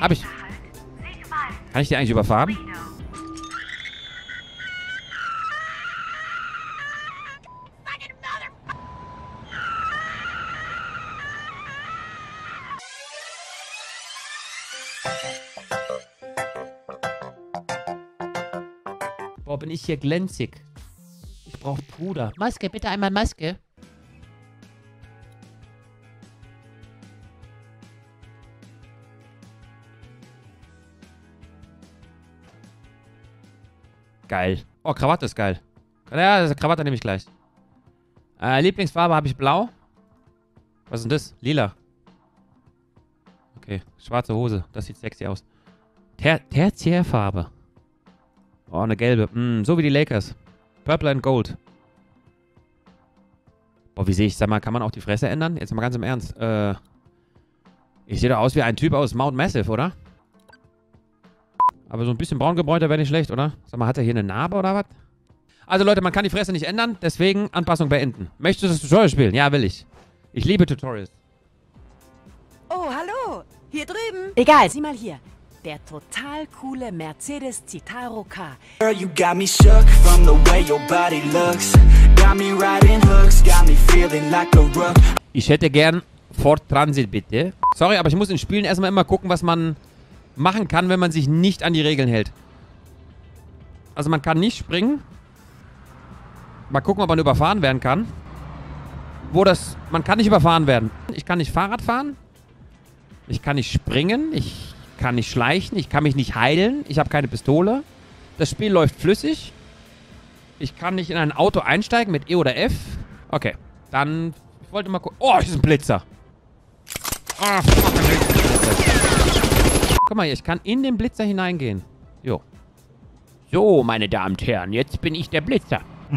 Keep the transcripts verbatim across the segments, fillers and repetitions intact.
Hab ich. Kann ich die eigentlich überfahren? Boah, bin ich hier glänzig. Ich brauche Puder. Maske, bitte einmal Maske. Geil. Oh, Krawatte ist geil. Ja, das Krawatte nehme ich gleich. Äh, Lieblingsfarbe habe ich blau. Was ist denn das? Lila. Okay, schwarze Hose. Das sieht sexy aus. Ter Tertiärfarbe. Oh, eine gelbe. Mm, so wie die Lakers. Purple and Gold. Boah, wie sehe ich? Sag mal, kann man auch die Fresse ändern? Jetzt mal ganz im Ernst. Äh, ich sehe doch aus wie ein Typ aus Mount Massive, oder? Aber so ein bisschen braun gebräunter wäre nicht schlecht, oder? Sag mal, hat er hier eine Narbe oder was? Also Leute, man kann die Fresse nicht ändern, deswegen Anpassung beenden. Möchtest du das Tutorial spielen? Ja, will ich. Ich liebe Tutorials. Oh, hallo. Hier drüben. Egal, sieh mal hier. Der total coole Mercedes Citaro K. Girl, you got me shook from the way your body looks. Got me riding hooks, got me feeling like a rook. Ich hätte gern Ford Transit, bitte. Sorry, aber ich muss in Spielen erstmal immer gucken, was man machen kann, wenn man sich nicht an die Regeln hält. Also man kann nicht springen. Mal gucken, ob man überfahren werden kann. Wo das... Man kann nicht überfahren werden. Ich kann nicht Fahrrad fahren. Ich kann nicht springen. Ich kann nicht schleichen. Ich kann mich nicht heilen. Ich habe keine Pistole. Das Spiel läuft flüssig. Ich kann nicht in ein Auto einsteigen mit E oder F. Okay. Dann... Ich wollte mal gucken... Oh, das ist ein Blitzer. Ah, fuck, ein Blitzer. Guck mal hier, ich kann in den Blitzer hineingehen. Jo. So, meine Damen und Herren, jetzt bin ich der Blitzer.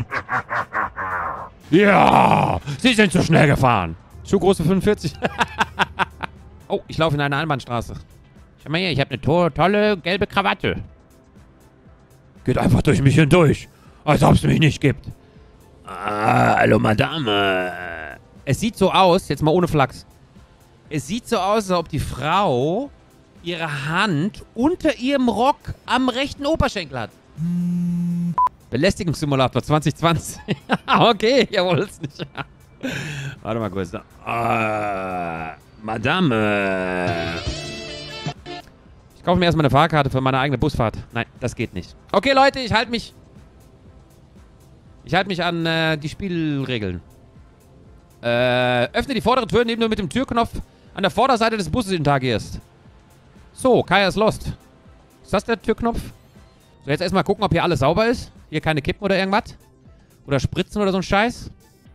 Ja, Sie sind zu schnell gefahren. Schuhgröße fünfundvierzig. Oh, ich laufe in eine Einbahnstraße. Schau mal hier, ich habe eine to tolle gelbe Krawatte. Geht einfach durch mich hindurch, als ob es mich nicht gibt. Ah, hallo Madame. Es sieht so aus, jetzt mal ohne Flachs. Es sieht so aus, als ob die Frau ihre Hand unter ihrem Rock am rechten Oberschenkel hat. Belästigungssimulator zwanzig zwanzig. Okay, jawohl, ist nicht. Warte mal kurz. Uh, Madame. Ich kaufe mir erstmal eine Fahrkarte für meine eigene Busfahrt. Nein, das geht nicht. Okay, Leute, ich halte mich... Ich halte mich an äh, die Spielregeln. Äh, öffne die vordere Tür, indem du mit dem Türknopf an der Vorderseite des Busses interagierst. So, Kaya ist lost. Ist das der Türknopf? So, jetzt erstmal gucken, ob hier alles sauber ist. Hier keine Kippen oder irgendwas. Oder Spritzen oder so ein Scheiß.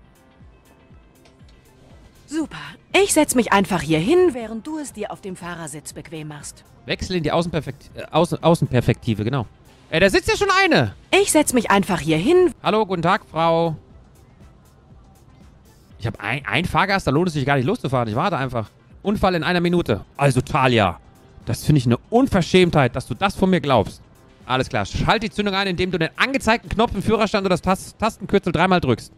Super. Ich setz mich einfach hier hin, während du es dir auf dem Fahrersitz bequem machst. Wechsel in die Außenperfekt äh, Außen Außenperspektive, genau. Ey, da sitzt ja schon eine. Ich setz mich einfach hier hin. Hallo, guten Tag, Frau. Ich habe ein, ein Fahrgast, da lohnt es sich gar nicht loszufahren. Ich warte einfach. Unfall in einer Minute. Also, Talia. Das finde ich eine Unverschämtheit, dass du das von mir glaubst. Alles klar. Schalt die Zündung ein, indem du den angezeigten Knopf im Führerstand oder das Tas Tastenkürzel dreimal drückst.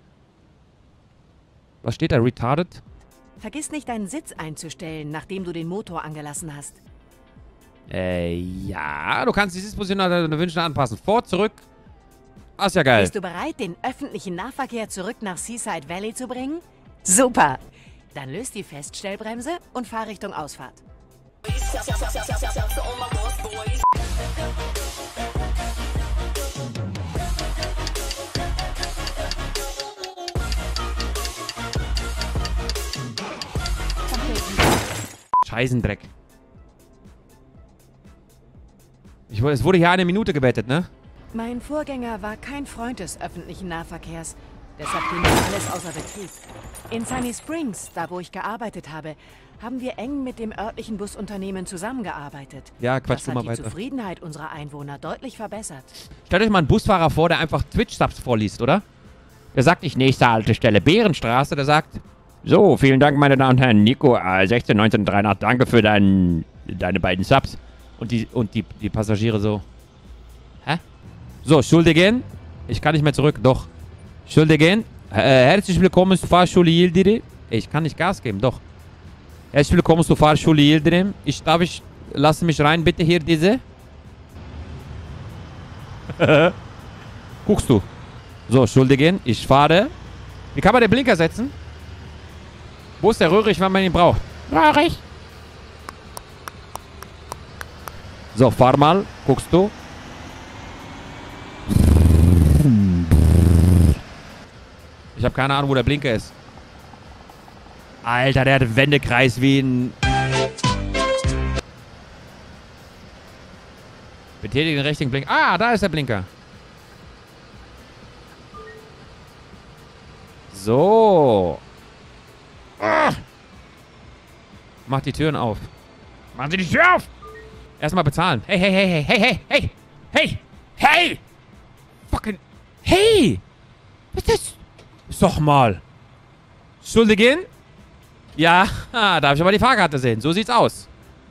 Was steht da? Retarded? Vergiss nicht, deinen Sitz einzustellen, nachdem du den Motor angelassen hast. Äh, ja. Du kannst die Sitzposition nach deinen Wünschen anpassen. Vor, zurück. Ah, ist ja geil. Bist du bereit, den öffentlichen Nahverkehr zurück nach Seaside Valley zu bringen? Super. Dann löst die Feststellbremse und fahr Richtung Ausfahrt. Scheißendreck. Ich, es wurde hier eine Minute gebettet, ne? Mein Vorgänger war kein Freund des öffentlichen Nahverkehrs. Deshalb ging alles außer Betrieb. In Sunny Springs, da wo ich gearbeitet habe, haben wir eng mit dem örtlichen Busunternehmen zusammengearbeitet. Ja, Quatsch, das hat mal die weiter. Zufriedenheit unserer Einwohner deutlich verbessert. Stellt euch mal einen Busfahrer vor, der einfach Twitch-Subs vorliest, oder? Der sagt nicht nächste Haltestelle Bärenstraße, der sagt: So, vielen Dank, meine Damen und Herren. Nico, äh, sechzehn neunzehn dreiundachtzig, danke für dein, deine beiden Subs. Und die, und die, die Passagiere so: Hä? So, Entschuldigen. Ich kann nicht mehr zurück. Doch. Entschuldigen. Äh, herzlich willkommen zur Fahrschule Yildirim. Ich kann nicht Gas geben, doch. Herzlich willkommen zur Fahrschule Yildirim. Ich darf ich lass mich rein, bitte hier, diese. Guckst du. So, Entschuldigen, ich fahre. Wie kann man den Blinker setzen? Wo ist der Röhrig, wenn man ihn braucht? Röhrig. So, fahr mal. Guckst du. Ich habe keine Ahnung, wo der Blinker ist. Alter, der hat einen Wendekreis wie ein... Betätige den richtigen Blinker. Ah, da ist der Blinker. So. Ah. Mach die Türen auf. Machen Sie die Tür auf! Erstmal bezahlen. Hey, hey, hey, hey, hey, hey, hey, hey, hey! Fucking... Hey! Was ist das? Sag mal. Entschuldigen? Ja, ah, darf ich aber die Fahrkarte sehen. So sieht's aus.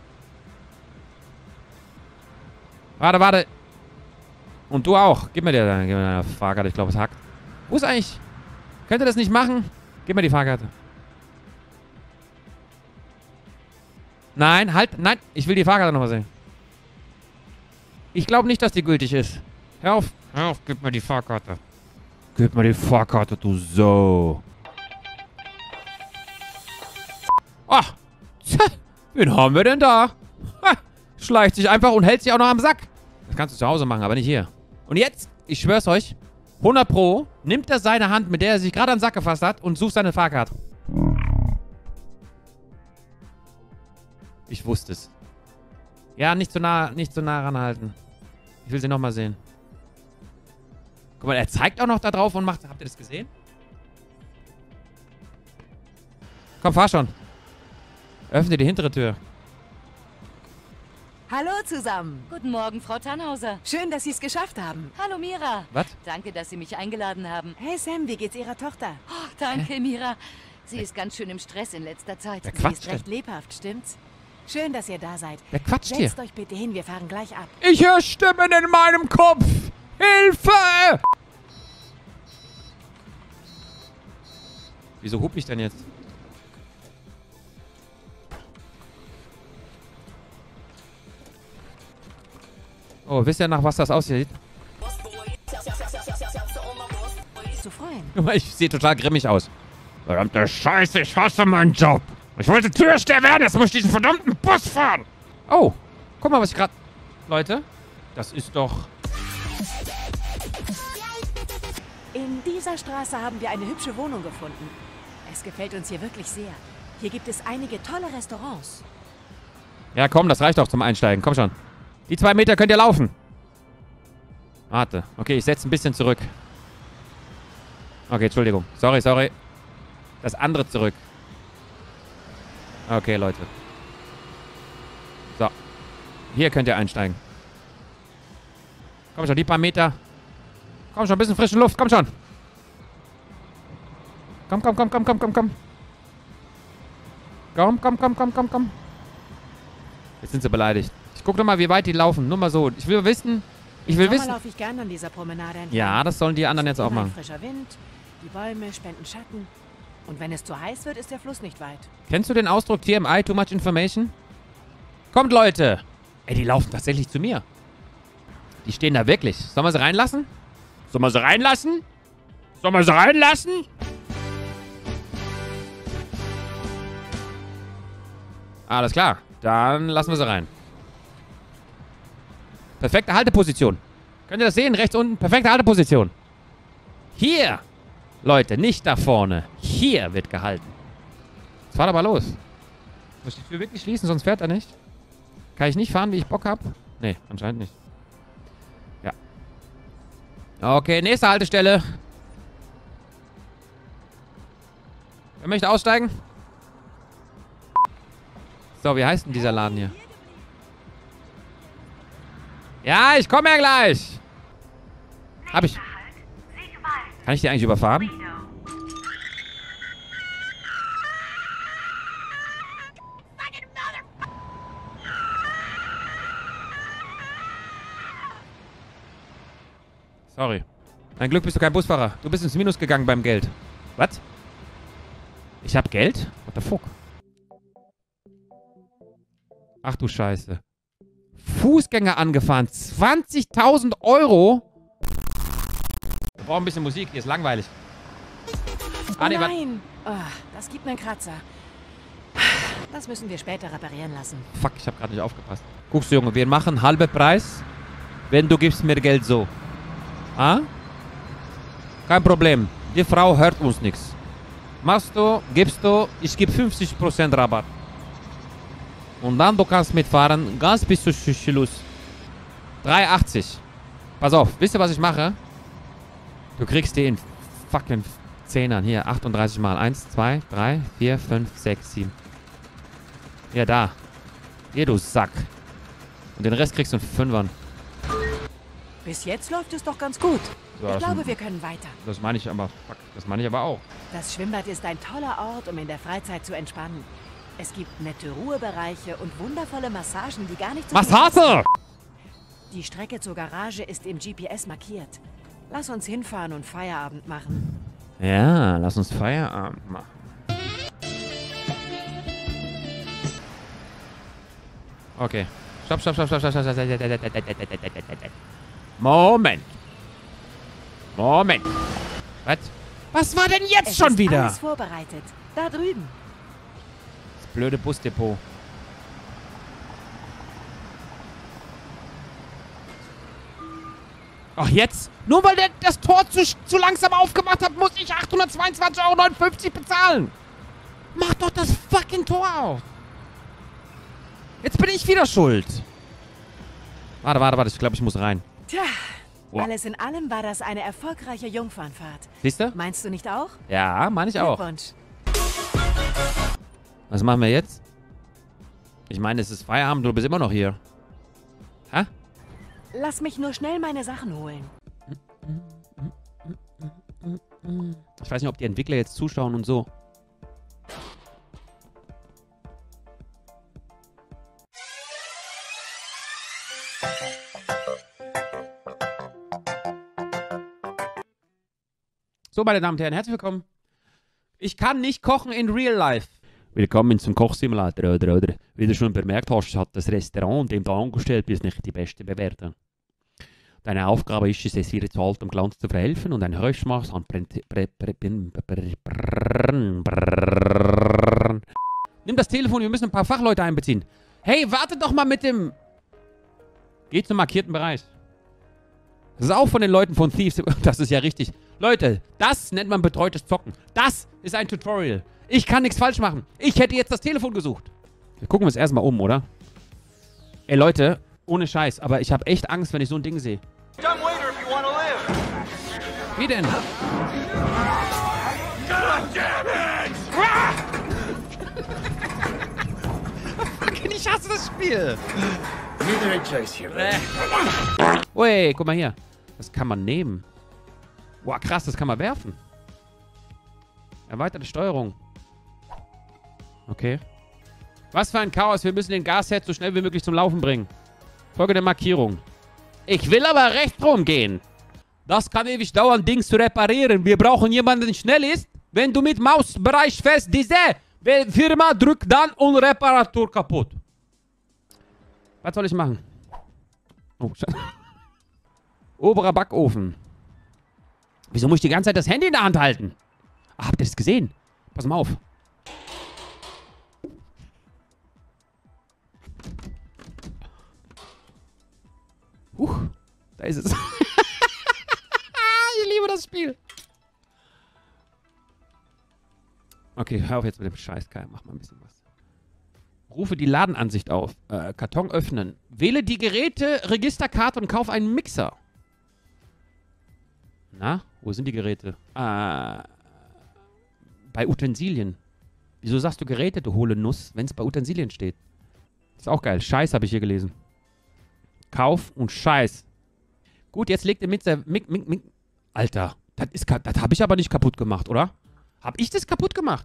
Warte, warte. Und du auch. Gib mir die, gib mir deine Fahrkarte. Ich glaube, es hackt. Wo ist eigentlich... Könnt ihr das nicht machen? Gib mir die Fahrkarte. Nein, halt. Nein, ich will die Fahrkarte nochmal sehen. Ich glaube nicht, dass die gültig ist. Hör auf. Hör auf, gib mir die Fahrkarte. Gib mir die Fahrkarte, du so. Ach. Tja, wen haben wir denn da? Ha, schleicht sich einfach und hält sich auch noch am Sack. Das kannst du zu Hause machen, aber nicht hier. Und jetzt, ich schwör's euch, hundert Pro, nimmt er seine Hand, mit der er sich gerade an den Sack gefasst hat und sucht seine Fahrkarte. Ich wusste es. Ja, nicht zu nah, nicht zu nah ranhalten. Ich will sie nochmal sehen. Guck mal, er zeigt auch noch da drauf und macht... Habt ihr das gesehen? Komm, fahr schon. Öffne die hintere Tür. Hallo zusammen. Guten Morgen, Frau Tannhauser. Schön, dass Sie es geschafft haben. Hallo, Mira. Was? Danke, dass Sie mich eingeladen haben. Hey Sam, wie geht's Ihrer Tochter? Oh, danke, Mira. Sie ist ganz schön im Stress in letzter Zeit. Wer Sie quatscht ist recht denn? lebhaft, stimmt's? Schön, dass ihr da seid. Wer quatscht hier? Setzt euch bitte hin, wir fahren gleich ab. Ich höre Stimmen in meinem Kopf. Hilfe! Wieso hup ich denn jetzt? Oh, wisst ihr nach was das aussieht? Zu freuen. Guck mal, ich sehe total grimmig aus. Verdammte Scheiße, ich hasse meinen Job. Ich wollte Türsteher werden, jetzt muss ich diesen verdammten Bus fahren. Oh, guck mal, was ich gerade... Leute, das ist doch... In dieser Straße haben wir eine hübsche Wohnung gefunden. Es gefällt uns hier wirklich sehr. Hier gibt es einige tolle Restaurants. Ja, komm, das reicht doch zum Einsteigen. Komm schon. Die zwei Meter könnt ihr laufen. Warte. Okay, ich setze ein bisschen zurück. Okay, Entschuldigung. Sorry, sorry. Das andere zurück. Okay, Leute. So. Hier könnt ihr einsteigen. Komm schon, die paar Meter. Komm schon, ein bisschen frische Luft. Komm schon. Komm, komm, komm, komm, komm, komm, komm. Komm, komm, komm, komm, komm, komm. Jetzt sind sie beleidigt. Ich guck doch mal, wie weit die laufen. Nur mal so. Ich will wissen... Ich will Im Sommer wissen... laufe ich gerne an dieser Promenade entlang. Ja, das sollen die anderen jetzt auch Immer ein machen. frischer Wind, die Bäume spenden Schatten. Und wenn es zu heiß wird, ist der Fluss nicht weit. Kennst du den Ausdruck T M I, Too Much Information? Kommt, Leute! Ey, die laufen tatsächlich zu mir. Die stehen da wirklich. Sollen wir sie reinlassen? Sollen wir sie reinlassen? Sollen wir sie reinlassen? Alles klar. Dann lassen wir sie rein. Perfekte Halteposition. Könnt ihr das sehen? Rechts unten. Perfekte Halteposition. Hier! Leute, nicht da vorne. Hier wird gehalten. Jetzt fahrt aber los. Muss ich die Tür wirklich schließen, sonst fährt er nicht? Kann ich nicht fahren, wie ich Bock habe? Nee, anscheinend nicht. Ja. Okay, nächste Haltestelle. Wer möchte aussteigen? So, wie heißt denn dieser Laden hier? Ja, ich komme ja gleich. Hab ich. Kann ich die eigentlich überfahren? Sorry. Ein Glück bist du kein Busfahrer. Du bist ins Minus gegangen beim Geld. Was? Ich hab Geld? What the fuck? Ach du Scheiße. Fußgänger angefahren. zwanzigtausend Euro? Wir brauchen ein bisschen Musik, hier ist langweilig. Oh Ah, nee, warte. nein! Oh, das gibt einen Kratzer. Das müssen wir später reparieren lassen. Fuck, ich habe gerade nicht aufgepasst. Guckst du, Junge, wir machen halbe Preis, wenn du gibst mir Geld so. Ah? Kein Problem. Die Frau hört uns nichts. Machst du, gibst du, ich gebe fünfzig Prozent Rabatt. Und dann du kannst mitfahren, ganz bis zu Schluss. drei achtzig. Pass auf, wisst ihr, was ich mache? Du kriegst die in fucking Zehnern. Hier, achtunddreißig mal. eins, zwei, drei, vier, fünf, sechs, sieben. Ja, da. Hier, du Sack. Und den Rest kriegst du in Fünfern. Bis jetzt läuft es doch ganz gut. So, ich das- glaube, wir können weiter. Das meine ich aber, fuck, das meine ich aber auch. Das Schwimmbad ist ein toller Ort, um in der Freizeit zu entspannen. Es gibt nette Ruhebereiche und wundervolle Massagen, die gar nicht so... Was viel hast du? Die Strecke zur Garage ist im G P S markiert. Lass uns hinfahren und Feierabend machen. Ja, lass uns Feierabend machen. Okay. Stopp, stopp, stopp, stopp, stopp, stopp, stopp, stopp, stopp, stopp, stopp, stopp, stopp. Moment. Moment. Was? Was war denn jetzt Es schon ist wieder? alles vorbereitet. Da drüben. Das blöde Busdepot. Ach jetzt? Nur weil der das Tor zu, zu langsam aufgemacht hat, muss ich achthundertzweiundzwanzig Euro neunundfünfzig bezahlen. Mach doch das fucking Tor auf. Jetzt bin ich wieder schuld. Warte, warte, warte. Ich glaube, ich muss rein. Tja, Wow. alles in allem war das eine erfolgreiche Jungfernfahrt. Siehst du? Meinst du nicht auch? Ja, meine ich auch. Glückwunsch. Was machen wir jetzt? Ich meine, es ist Feierabend, du bist immer noch hier. Hä? Lass mich nur schnell meine Sachen holen. Ich weiß nicht, ob die Entwickler jetzt zuschauen und so. So, meine Damen und Herren, herzlich willkommen. Ich kann nicht kochen in Real Life. Willkommen zum Kochsimulator, oder, oder? Wie du schon bemerkt hast, hat das Restaurant, in dem du angestellt bist, nicht die beste Bewertung. Deine Aufgabe ist es, es wieder zu altem Glanz zu verhelfen und ein Höchstmaß an Prä- Prä- Prä- Bin- Brrrr- Brrrr- Brrrr- Nimm das Telefon, wir müssen ein paar Fachleute einbeziehen. Hey, warte doch mal mit dem... Geh zum markierten Bereich. Das ist auch von den Leuten von Thieves. Das ist ja richtig. Leute, das nennt man betreutes Zocken. Das ist ein Tutorial. Ich kann nichts falsch machen. Ich hätte jetzt das Telefon gesucht. Wir gucken uns erstmal um, oder? Ey, Leute, ohne Scheiß, aber ich habe echt Angst, wenn ich so ein Ding sehe. Wie denn? Fucking, ich hasse das Spiel. Ui, guck mal hier. Das kann man nehmen. Boah, krass, das kann man werfen. Erweiterte Steuerung. Okay. Was für ein Chaos. Wir müssen den Gashead so schnell wie möglich zum Laufen bringen. Folge der Markierung. Ich will aber rechts rumgehen. Das kann ewig dauern, Dings zu reparieren. Wir brauchen jemanden, der schnell ist. Wenn du mit Mausbereich fest diese Firma drückt dann und Reparatur kaputt. Was soll ich machen? Oh, Scheiße. Oberer Backofen. Wieso muss ich die ganze Zeit das Handy in der Hand halten? Ah, habt ihr das gesehen? Pass mal auf. Huch, da ist es. Ich liebe das Spiel. Okay, hör auf jetzt mit dem Scheiß, Kai. Mach mal ein bisschen was. Rufe die Ladenansicht auf. Äh, Karton öffnen. Wähle die Geräte, Registerkarte und kauf einen Mixer. Na, wo sind die Geräte? Äh, bei Utensilien. Wieso sagst du Geräte, du hohle Nuss, wenn es bei Utensilien steht? Ist auch geil. Scheiß habe ich hier gelesen. Kauf und Scheiß. Gut, jetzt legt der Mixer... Mik, Mik, Mik. Alter, das, ist, das habe ich aber nicht kaputt gemacht, oder? Hab ich das kaputt gemacht?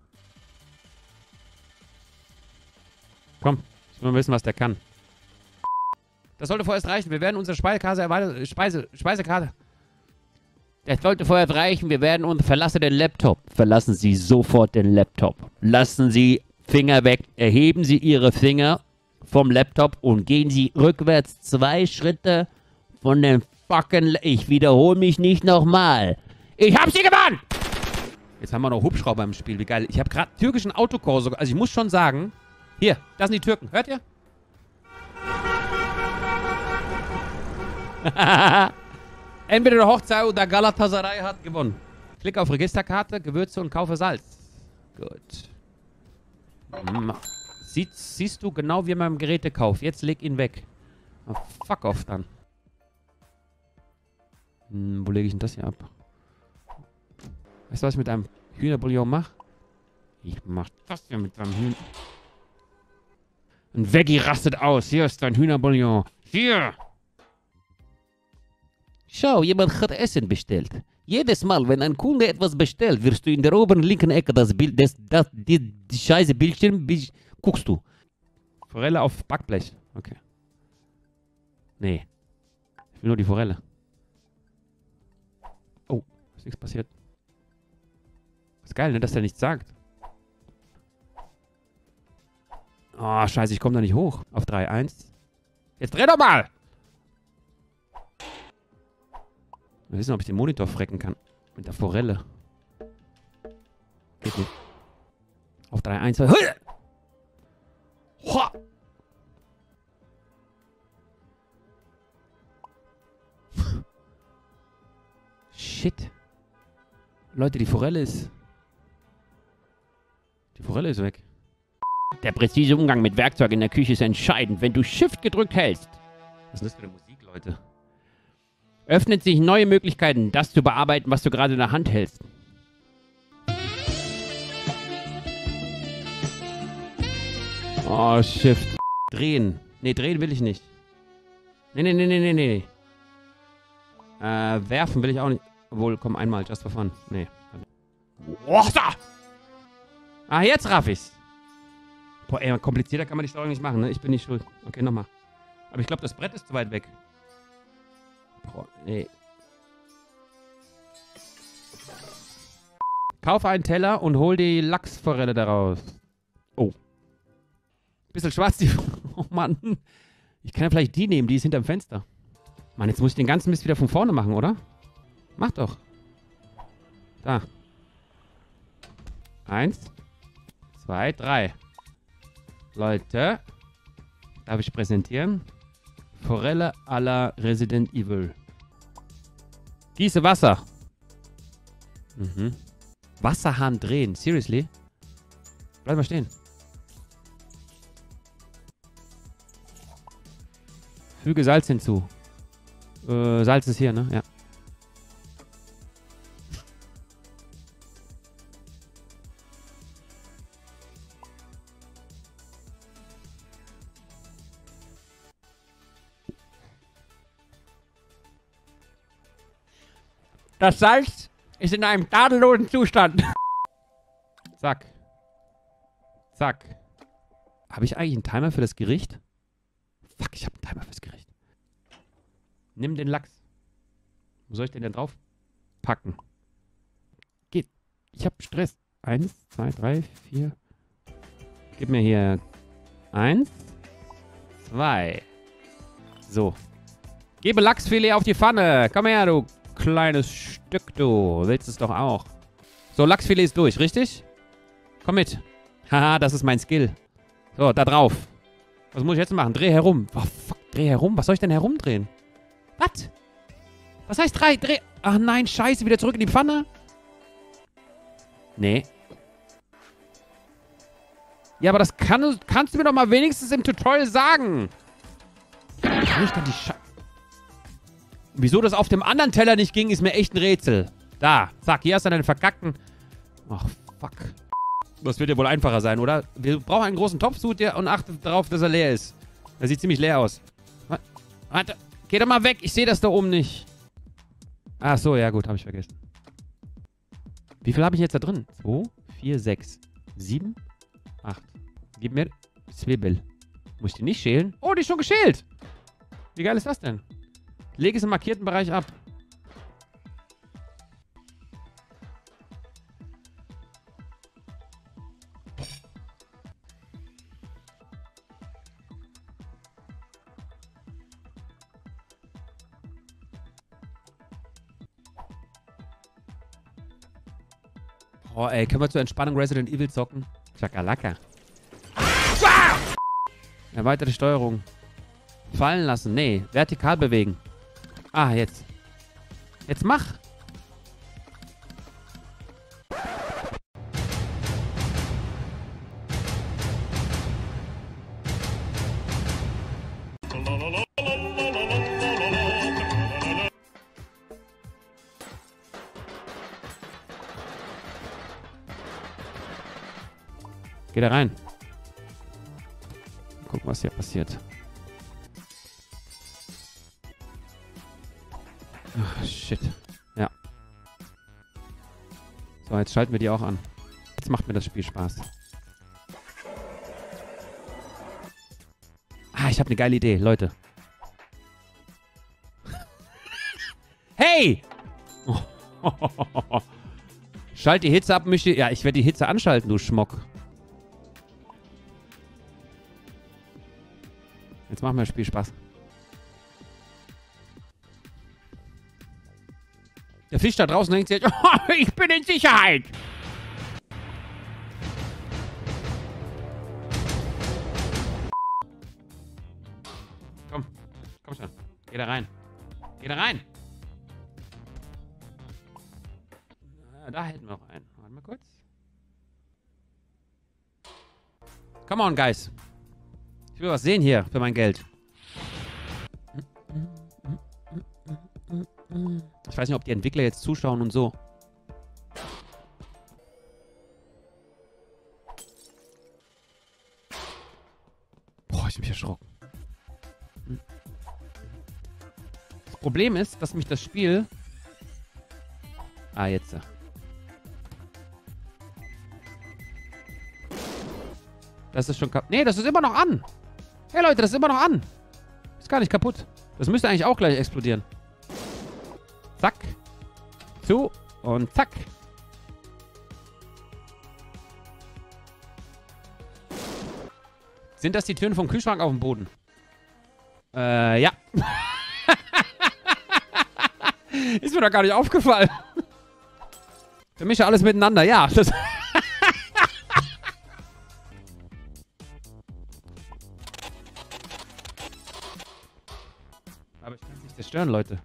Komm, ich will mal wissen, was der kann. Das sollte vorerst reichen. Wir werden unsere Speisekarte erweitern. Speise, Speisekarte. Das sollte vorerst reichen. Wir werden uns... Verlasse den Laptop. Verlassen Sie sofort den Laptop. Lassen Sie Finger weg. Erheben Sie Ihre Finger vom Laptop und gehen Sie rückwärts zwei Schritte von dem fucking... Le ich wiederhole mich nicht nochmal. Ich hab Sie gewonnen! Jetzt haben wir noch Hubschrauber im Spiel. Wie geil. Ich habe gerade türkischen Autokorso. Also ich muss schon sagen... Hier, das sind die Türken. Hört ihr? Entweder der Hochzeit oder Galatasaray hat gewonnen. Klick auf Registerkarte, Gewürze und kaufe Salz. Gut. Hm. Sie, siehst du genau wie beim Gerätekauf. Jetzt leg ihn weg. Oh, fuck off dann. Hm, wo lege ich denn das hier ab? Weißt du, was ich mit einem Hühnerbouillon mache? Ich mach das hier mit einem Hühner... Ein Veggie rastet aus. Hier ist dein Hühnerbouillon. Hier! Schau, jemand hat Essen bestellt. Jedes Mal, wenn ein Kunde etwas bestellt, wirst du in der oberen linken Ecke das Bild, das, das, die, die scheiße Bildschirm, guckst du. Forelle auf Backblech. Okay. Nee. Ich will nur die Forelle. Oh, ist nichts passiert. Ist geil, ne, dass der nichts sagt. Oh, scheiße, ich komme da nicht hoch. Auf drei, eins. Jetzt dreh doch mal! Wir wissen, ob ich den Monitor frecken kann. Mit der Forelle. Geht nicht. Auf drei, eins, zwei. Hoa! Shit. Leute, die Forelle ist... Die Forelle ist weg. Der präzise Umgang mit Werkzeug in der Küche ist entscheidend, wenn du Shift gedrückt hältst. Was ist das für eine Musik, Leute? Öffnet sich neue Möglichkeiten, das zu bearbeiten, was du gerade in der Hand hältst. Oh, Shift. Drehen. Nee, drehen will ich nicht. Nee, nee, nee, nee, nee, nee. Äh, werfen will ich auch nicht. Obwohl, komm, einmal, just for fun. Nee. Oh, da! Ah, jetzt raff ich's. Boah, ey, komplizierter kann man die Steuerung nicht machen, ne? Ich bin nicht schuld. Okay, nochmal. Aber ich glaube, das Brett ist zu weit weg. Boah, nee. Kauf einen Teller und hol die Lachsforelle daraus. Oh. Bisschen schwarz, die... Oh, Mann. Ich kann ja vielleicht die nehmen, die ist hinterm Fenster. Mann, jetzt muss ich den ganzen Mist wieder von vorne machen, oder? Mach doch. Da. Eins. Zwei, drei. Leute. Darf ich präsentieren? Forelle à la Resident Evil. Gieße Wasser. Mhm. Wasserhahn drehen. Seriously? Bleib mal stehen. Füge Salz hinzu. Äh, Salz ist hier, ne? Ja. Das Salz ist in einem tadellosen Zustand. Zack. Zack. Habe ich eigentlich einen Timer für das Gericht? Fuck, ich habe einen Timer fürs Gericht. Nimm den Lachs. Wo soll ich den denn drauf packen? Geht. Ich habe Stress. Eins, zwei, drei, vier. Gib mir hier eins, zwei. So. Gebe Lachsfilet auf die Pfanne. Komm her, du kleines Stück, du. Willst es doch auch. So, Lachsfilet ist durch, richtig? Komm mit. Haha, das ist mein Skill. So, da drauf. Was muss ich jetzt machen? Dreh herum. Oh, fuck, dreh herum. Was soll ich denn herumdrehen? Was? Was heißt drei? Dreh... Ach nein, scheiße. Wieder zurück in die Pfanne? Nee. Ja, aber das kann du, kannst du mir doch mal wenigstens im Tutorial sagen. Kann ich denn die Scheiße... Wieso das auf dem anderen Teller nicht ging, ist mir echt ein Rätsel. Da, zack, hier hast du deinen verkackten... Ach, fuck. Das wird ja wohl einfacher sein, oder? Wir brauchen einen großen Topf, sucht ihr und achtet darauf, dass er leer ist. Der sieht ziemlich leer aus. Warte, geh doch mal weg, ich sehe das da oben nicht. Ach so, ja gut, habe ich vergessen. Wie viel habe ich jetzt da drin? zwei, vier, sechs, sieben, acht. Gib mir Zwiebel. Muss ich die nicht schälen? Oh, die ist schon geschält. Wie geil ist das denn? Lege es im markierten Bereich ab. Oh, ey, können wir zur Entspannung Resident Evil zocken? Chakalaka. Erweiterte Steuerung. Fallen lassen. Nee, vertikal bewegen. Ah, jetzt. Jetzt mach. Geh da rein. Gucken, was hier passiert. Ach, shit. Ja. So, jetzt schalten wir die auch an. Jetzt macht mir das Spiel Spaß. Ah, ich habe eine geile Idee, Leute. Hey! Schalt die Hitze ab, mische... Ja, ich werde die Hitze anschalten, du Schmock. Jetzt machen wir das Spiel Spaß. Der Fisch da draußen denkt sich, oh, ich bin in Sicherheit. Komm, komm schon. Geh da rein. Geh da rein. Da hätten wir noch einen. Warte mal kurz. Come on, guys. Ich will was sehen hier für mein Geld. Ich weiß nicht, ob die Entwickler jetzt zuschauen und so. Boah, ich bin mich erschrocken. Das Problem ist, dass mich das Spiel... Ah, jetzt. Das ist schon kaputt. Nee, das ist immer noch an. Hey Leute, das ist immer noch an. Ist gar nicht kaputt. Das müsste eigentlich auch gleich explodieren. Zack. Zu. Und zack. Sind das die Türen vom Kühlschrank auf dem Boden? Äh, ja. Ist mir doch gar nicht aufgefallen. Vermische alles miteinander. Ja, das... Aber ich kann es nicht zerstören, Leute.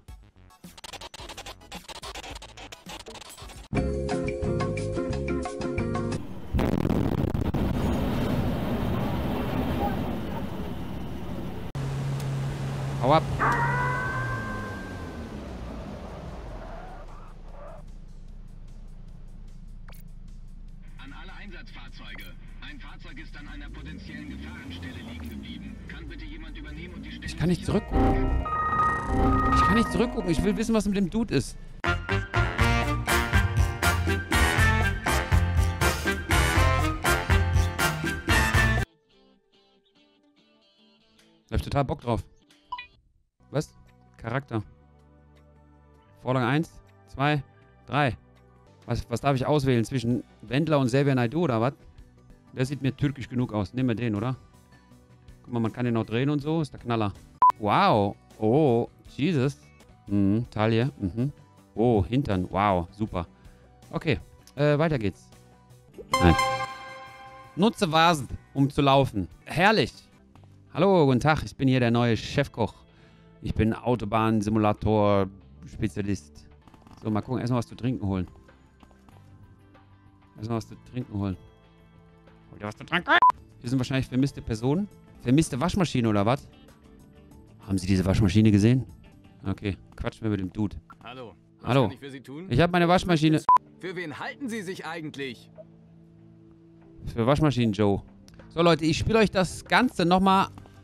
Hau ab. An alle Einsatzfahrzeuge. Ein Fahrzeug ist an einer potenziellen Gefahrenstelle liegen geblieben. Kann bitte jemand übernehmen und die Stelle... Ich kann nicht zurückgucken. Ich kann nicht zurückgucken. Ich will wissen, was mit dem Dude ist. Da hab ich total Bock drauf. Was? Charakter. Vorlage eins, zwei, drei. Was, was darf ich auswählen? Zwischen Wendler und Xavier Naidoo oder was? Der sieht mir türkisch genug aus. Nehmen wir den, oder? Guck mal, man kann den noch drehen und so. Ist der Knaller. Wow. Oh, Jesus. Mhm, Taille. Mhm. Oh, Hintern. Wow, super. Okay, äh, weiter geht's. Nein. Nutze Vasen, um zu laufen. Herrlich. Hallo, guten Tag. Ich bin hier der neue Chefkoch. Ich bin Autobahn-Simulator-Spezialist. So, mal gucken. Erstmal was zu trinken holen. Erstmal was zu trinken holen. Hol dir was zu trinken? Hier sind wahrscheinlich vermisste Personen. Vermisste Waschmaschine oder was? Haben Sie diese Waschmaschine gesehen? Okay, quatschen wir mit dem Dude. Hallo. Was Hallo. kann ich für Sie tun? Ich habe meine Waschmaschine... Für wen halten Sie sich eigentlich? Für Waschmaschinen Joe. So Leute, ich spiele euch das Ganze nochmal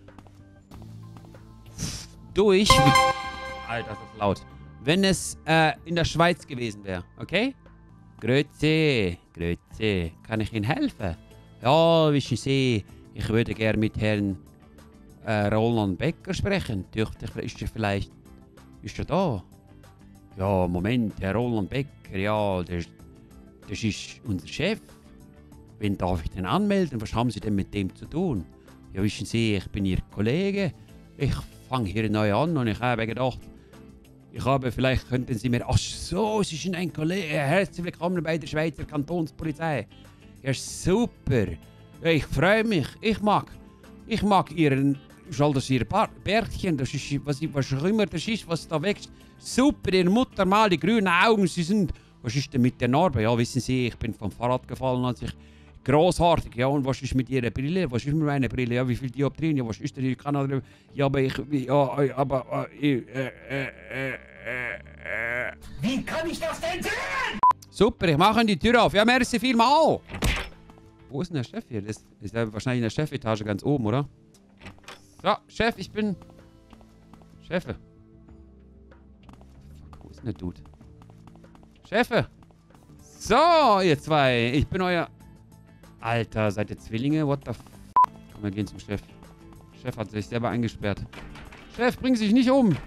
durch. Alter, das ist laut. Wenn es äh, in der Schweiz gewesen wäre, okay? Grüezi, grüezi. Kann ich Ihnen helfen? Ja, wissen Sie, ich würde gerne mit Herrn äh, Roland Becker sprechen. Dürfte ist er vielleicht... Ist er da? Ja, Moment, Herr Roland Becker, ja, das, das ist unser Chef. Wen darf ich denn anmelden? Was haben Sie denn mit dem zu tun? Ja, wissen Sie, ich bin Ihr Kollege. Ich fange hier neu an und ich habe gedacht, ich habe, vielleicht könnten Sie mir... Ach so, Sie sind ein Kollege. Herzlich willkommen bei der Schweizer Kantonspolizei. Ja, super. Ja, ich freue mich. Ich mag, ich mag Ihren, soll das Ihr Bar Bärtchen, das ist, was, was auch immer das ist, was da wächst. Super, Ihre Mutter mal die grünen Augen, Sie sind, was ist denn mit der Narbe? Ja, wissen Sie, ich bin vom Fahrrad gefallen, als ich großartig, ja, und was ist mit Ihrer Brille? Was ist mit meiner Brille? Ja, wie viel Dioptrien? Ja, was ist denn Ihre Kanal? Ja, aber ich, ja, aber, äh, äh, äh, äh, äh. Wie kann ich das denn sehen? Super, ich mache die Tür auf. Ja, merci vielmal. Wo ist denn der Chef hier? Das ist ja wahrscheinlich in der Chefetage ganz oben, oder? So, Chef, ich bin... Chefe. Fuck, wo ist denn der Dude? Chefe. So, ihr zwei. Ich bin euer... Alter, seid ihr Zwillinge? What the f... Komm, wir gehen zum Chef. Chef hat sich selber eingesperrt. Chef, bring sich nicht um.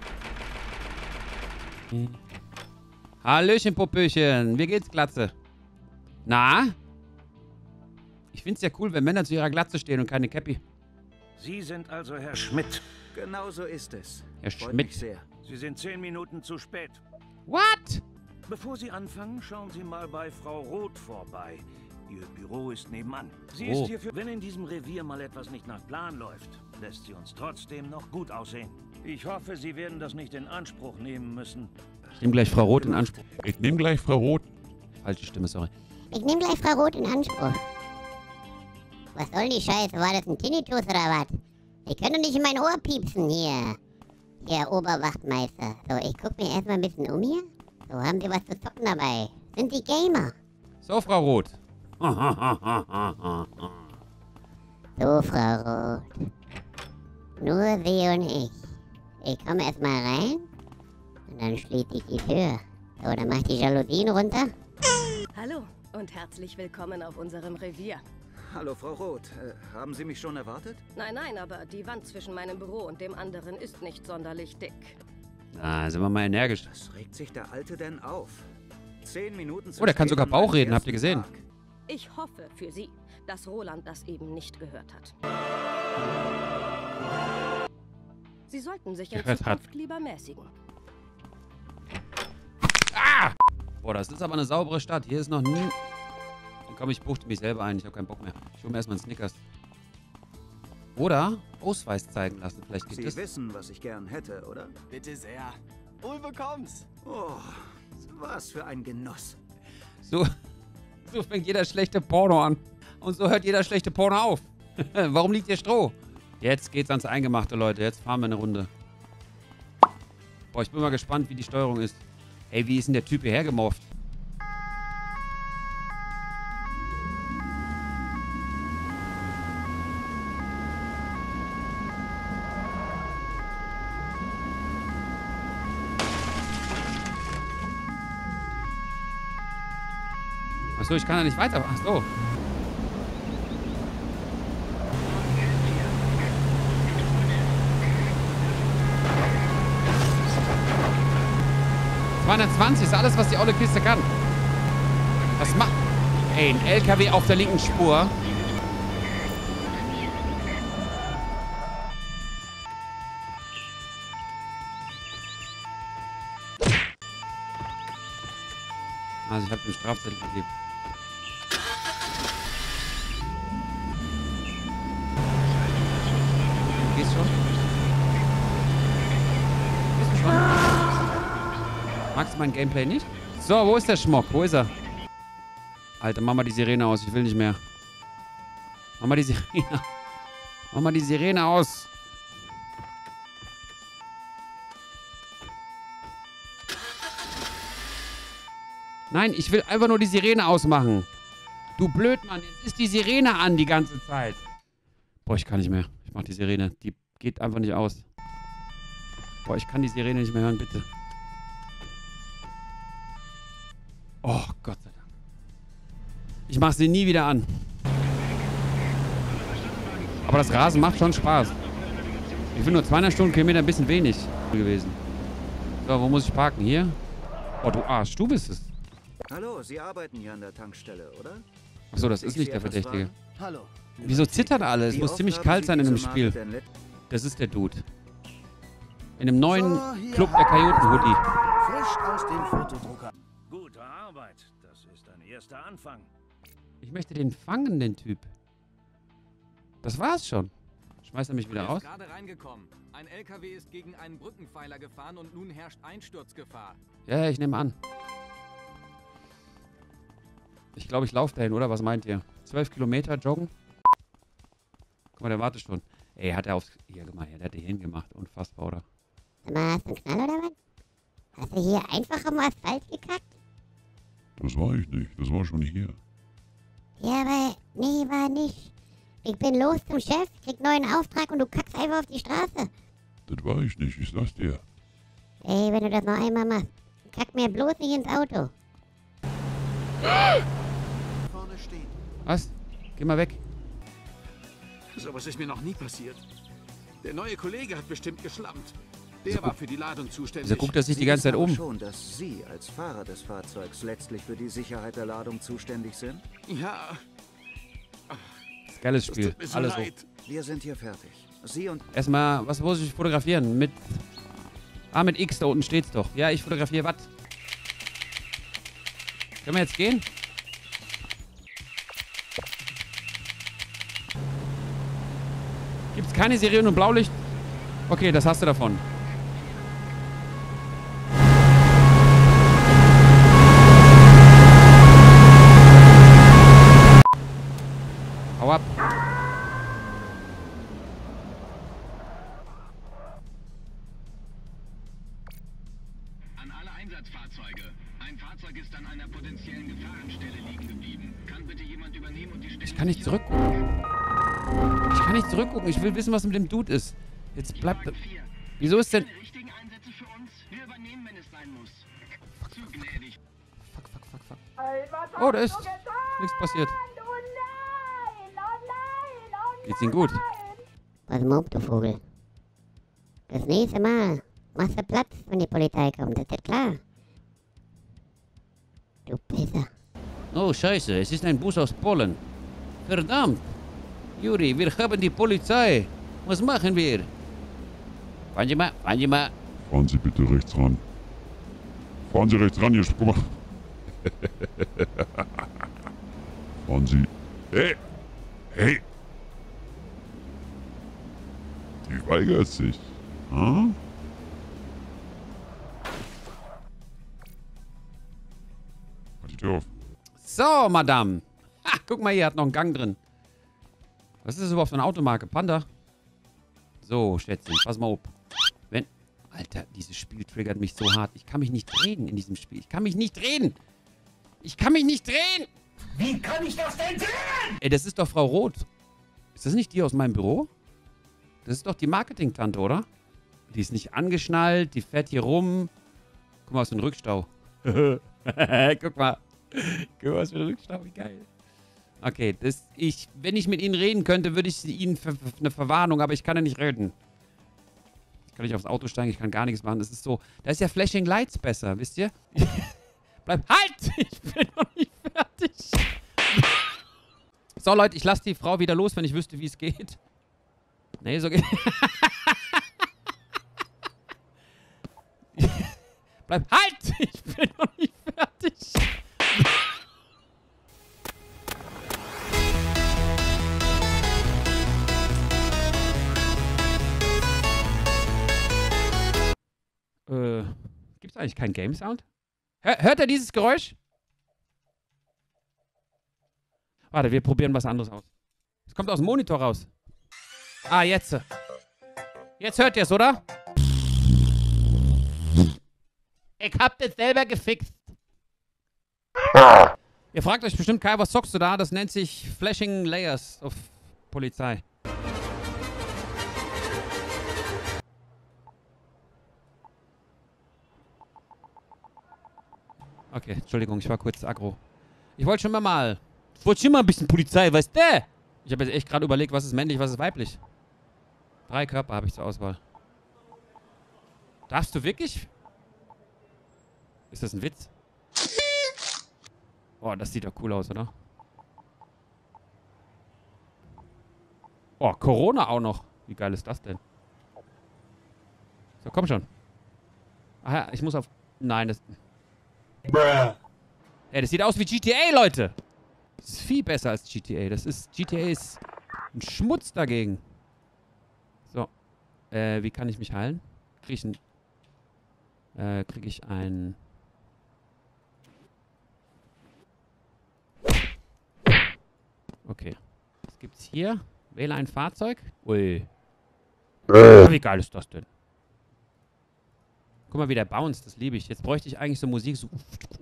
Hallöchen, Popöchen. Wie geht's, Glatze? Na? Ich find's ja cool, wenn Männer zu ihrer Glatze stehen und keine Käppi. Sie sind also Herr Schmidt. Genau so ist es. Herr Freut Schmidt. mich sehr. Sie sind zehn Minuten zu spät. What? Bevor Sie anfangen, schauen Sie mal bei Frau Roth vorbei. Ihr Büro ist nebenan. Sie Oh. ist hierfür, wenn in diesem Revier mal etwas nicht nach Plan läuft, lässt sie uns trotzdem noch gut aussehen. Ich hoffe, Sie werden das nicht in Anspruch nehmen müssen. Ich nehme gleich Frau Roth in Anspruch. Ich nehme gleich Frau Roth. Falsche Stimme, sorry. Ich nehme gleich Frau Roth in Anspruch. Was soll die Scheiße? War das ein Tinnitus oder was? Ich kann doch nicht in mein Ohr piepsen hier. Herr Oberwachtmeister. So, ich guck mir erstmal ein bisschen um hier. So, haben Sie was zu zocken dabei? Sind Sie Gamer? So, Frau Roth. So, Frau Roth. Nur Sie und ich. Ich komme erstmal rein. Und dann schließe ich die Tür. So, dann mach ich die Jalousien runter. Hallo und herzlich willkommen auf unserem Revier. Hallo, Frau Roth. Äh, haben Sie mich schon erwartet? Nein, nein, aber die Wand zwischen meinem Büro und dem anderen ist nicht sonderlich dick. Na, sind wir mal energisch. Was regt sich der Alte denn auf? Zehn Minuten zu Oh, der kann spät sogar an meinem Bauch reden, habt ihr ersten gesehen? Tag. Ich hoffe für Sie, dass Roland das eben nicht gehört hat. Sie sollten sich in Gehört hat. Zukunft lieber mäßigen. Ah! Boah, das ist aber eine saubere Stadt. Hier ist noch nie... Komm, ich buchte mich selber ein. Ich habe keinen Bock mehr. Ich hole mir erstmal einen Snickers. Oder Ausweis zeigen lassen. Vielleicht geht Sie das. wissen, was ich gern hätte, oder? Bitte sehr. Wohl bekomm's. Oh, was für ein Genuss. So, so fängt jeder schlechte Porno an. Und so hört jeder schlechte Porno auf. Warum liegt hier Stroh? Jetzt geht's ans Eingemachte, Leute. Jetzt fahren wir eine Runde. Boah, ich bin mal gespannt, wie die Steuerung ist. Ey, wie ist denn der Typ hierher gemorft? Achso, ich kann da nicht weiter. Achso. zweihundertzwanzig ist alles, was die olle Kiste kann. Was macht... Ey, ein L K W auf der linken Spur. Also ich habe den Strafzettel gegeben. Gehst schon? Gehst du schon? Magst du mein Gameplay nicht? So, wo ist der Schmock? Wo ist er? Alter, mach mal die Sirene aus. Ich will nicht mehr. Mach mal die Sirene. Mach mal die Sirene aus. Nein, ich will einfach nur die Sirene ausmachen. Du Blödmann, jetzt ist die Sirene an die ganze Zeit. Boah, ich kann nicht mehr. Ich mach die Sirene. Die geht einfach nicht aus. Boah, ich kann die Sirene nicht mehr hören, bitte. Oh, Gott sei Dank. Ich mach sie nie wieder an. Aber das Rasen macht schon Spaß. Ich finde nur zweihundert Stundenkilometer ein bisschen wenig gewesen. So, wo muss ich parken? Hier? Oh, du Arsch, du bist es. Hallo, Sie arbeiten hier an der Tankstelle, oder? Achso, das ist Ich nicht Sie der etwas Verdächtige. fragen? Hallo. Wieso zittern alle? Es Wie muss oft ziemlich haben kalt Sie sein in dem diese Marke Spiel. denn let- Das ist der Dude. In einem neuen So, hier Club der Coyoten-Hoodie. Frisch aus dem Fotodrucker. Gute Arbeit. Das ist ein erster Anfang. Ich möchte den fangen, den Typ. Das war's schon. Schmeißt er mich wieder Er raus? ist gerade reingekommen. Ein L K W ist gegen einen Brückenpfeiler gefahren und nun herrscht Einsturzgefahr. Ja, ja, ich nehme an. Ich glaube, ich laufe dahin, oder? Was meint ihr? Zwölf Kilometer joggen? Guck mal, der wartet schon. Ey, hat er aufs... Hier, guck mal, der hat hier hingemacht. Unfassbar, oder? Sag mal, hast du einen Knall oder was? Hast du hier einfach am Asphalt gekackt? Das war ich nicht. Das war schon hier. Ja, aber nee, war nicht. Ich bin los zum Chef, krieg neuen Auftrag und du kackst einfach auf die Straße. Das war ich nicht. Ich sag's dir. Ey, wenn du das noch einmal machst, kack mir bloß nicht ins Auto. Vorne stehen. Was? Geh mal weg. So was ist mir noch nie passiert. Der neue Kollege hat bestimmt geschlammt. Der war für die Ladung zuständig. Wieso guckt er sich die ganze Zeit um? schon, dass Sie als Fahrer des Fahrzeugs letztlich für die Sicherheit der Ladung zuständig sind? Ja. Geiles Spiel. Das tut mir so Alles so. leid. Wir sind hier fertig. Sie und... Erstmal, was muss ich fotografieren? Mit... Ah, mit X, da unten steht's doch. Ja, ich fotografiere was? Können wir jetzt gehen? Gibt's keine Sirenen und Blaulicht? Okay, das hast du davon. Hau ab. An alle Einsatzfahrzeuge. Ein Fahrzeug ist an einer potenziellen Gefahrenstelle liegen geblieben. Kann bitte jemand übernehmen und die Stelle... Ich kann nicht zurückgucken. Ich kann nicht zurückgucken. Ich will wissen, was mit dem Dude ist. Jetzt bleibt... Wieso ist denn... richtigen Einsätze für uns? Wir übernehmen, wenn es sein muss. Zu gnädig. Fuck, fuck, fuck, fuck. Oh, da ist nichts passiert. Geht's Ihnen gut? Was mobst du, Vogel? Das nächste Mal machst du Platz, wenn die Polizei kommt, ist das klar? Du Pisser. Oh, scheiße, es ist ein Bus aus Polen. Verdammt. Juri, wir haben die Polizei. Was machen wir? Fahren Sie mal, fahren Sie mal. Fahren Sie bitte rechts ran. Fahren Sie rechts ran, ihr... Guck mal. Fahren Sie... Hey! Hey! Die weigert sich. Hm? Halt die Tür auf. So, Madame. Ha, guck mal, hier hat noch einen Gang drin. Was ist das überhaupt für eine Automarke? Panda? So, Schätzchen, pass mal auf. Wenn... Alter, dieses Spiel triggert mich so hart. Ich kann mich nicht drehen in diesem Spiel. Ich kann mich nicht drehen. Ich kann mich nicht drehen. Wie kann ich das denn sehen? Ey, das ist doch Frau Roth. Ist das nicht die aus meinem Büro? Das ist doch die Marketing-Tante, oder? Die ist nicht angeschnallt, die fährt hier rum. Guck mal, was für ein Rückstau. Guck mal. Guck mal, was für ein Rückstau, wie geil. Okay, das, ich, wenn ich mit Ihnen reden könnte, würde ich Ihnen für, für eine Verwarnung, aber ich kann ja nicht reden. Ich kann nicht aufs Auto steigen, ich kann gar nichts machen. Das ist so, da ist ja Flashing Lights besser, wisst ihr? Bleib, halt! Ich bin noch nicht fertig. So, Leute, ich lasse die Frau wieder los, wenn ich wüsste, wie es geht. Nee, so geht... Bleib, halt! Ich bin noch nicht fertig. Äh, gibt's eigentlich keinen Game Sound? Hör, hört er dieses Geräusch? Warte, wir probieren was anderes aus. Es kommt aus dem Monitor raus. Ah, jetzt. Jetzt hört ihr es, oder? Ich hab das selber gefixt. Ihr fragt euch bestimmt, Kai, was zockst du da? Das nennt sich Flashing Layers auf Polizei. Okay, Entschuldigung, ich war kurz aggro. Ich wollte schon mal... Ich wollte schon mal ein bisschen Polizei, weißt du? Ich habe jetzt echt gerade überlegt, was ist männlich, was ist weiblich. Drei Körper habe ich zur Auswahl. Darfst du wirklich? Ist das ein Witz? Oh, das sieht doch cool aus, oder? Oh, Corona auch noch. Wie geil ist das denn? So, komm schon. Aha, ich muss auf... Nein, das... Bruh. Ey, das sieht aus wie G T A, Leute. Das ist viel besser als G T A. Das ist... G T A ist ein Schmutz dagegen. So. Äh, wie kann ich mich heilen? Krieg ich ein... Äh, krieg ich ein... Okay. Was gibt's hier? Wähle ein Fahrzeug. Ui. Äh. Wie geil ist das denn? Guck mal, wie der bounced. Das liebe ich. Jetzt bräuchte ich eigentlich so Musik. So.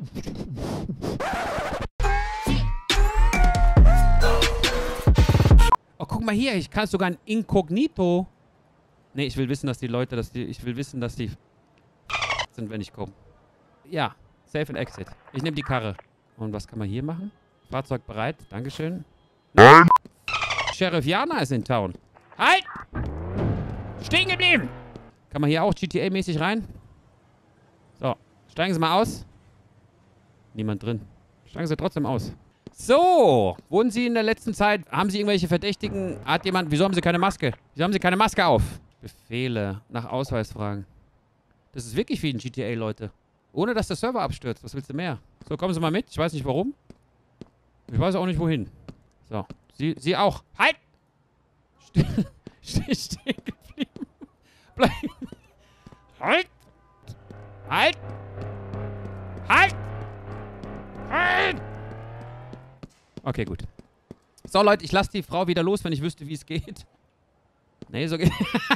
Oh, guck mal hier. Ich kann sogar ein Inkognito. Nee, ich will wissen, dass die Leute, dass die, ich will wissen, dass die sind, wenn ich komme. Ja, Safe and Exit. Ich nehme die Karre. Und was kann man hier machen? Fahrzeug bereit. Dankeschön. Nein. Sheriff Jana ist in Town. Halt! Stehen geblieben! Kann man hier auch G T A-mäßig rein? So, steigen Sie mal aus. Niemand drin. Steigen Sie trotzdem aus. So, wurden Sie in der letzten Zeit, haben Sie irgendwelche Verdächtigen, hat jemand, wieso haben Sie keine Maske? Wieso haben Sie keine Maske auf? Befehle, nach Ausweis fragen. Das ist wirklich wie ein G T A, Leute. Ohne, dass der Server abstürzt. Was willst du mehr? So, kommen Sie mal mit. Ich weiß nicht warum. Ich weiß auch nicht wohin. So, Sie, Sie auch. Halt! Ste Ste stehen geblieben. Bleib. Halt! Halt! Halt! Halt! Okay, gut. So, Leute, ich lasse die Frau wieder los, wenn ich wüsste, wie es geht. Nee, so geht...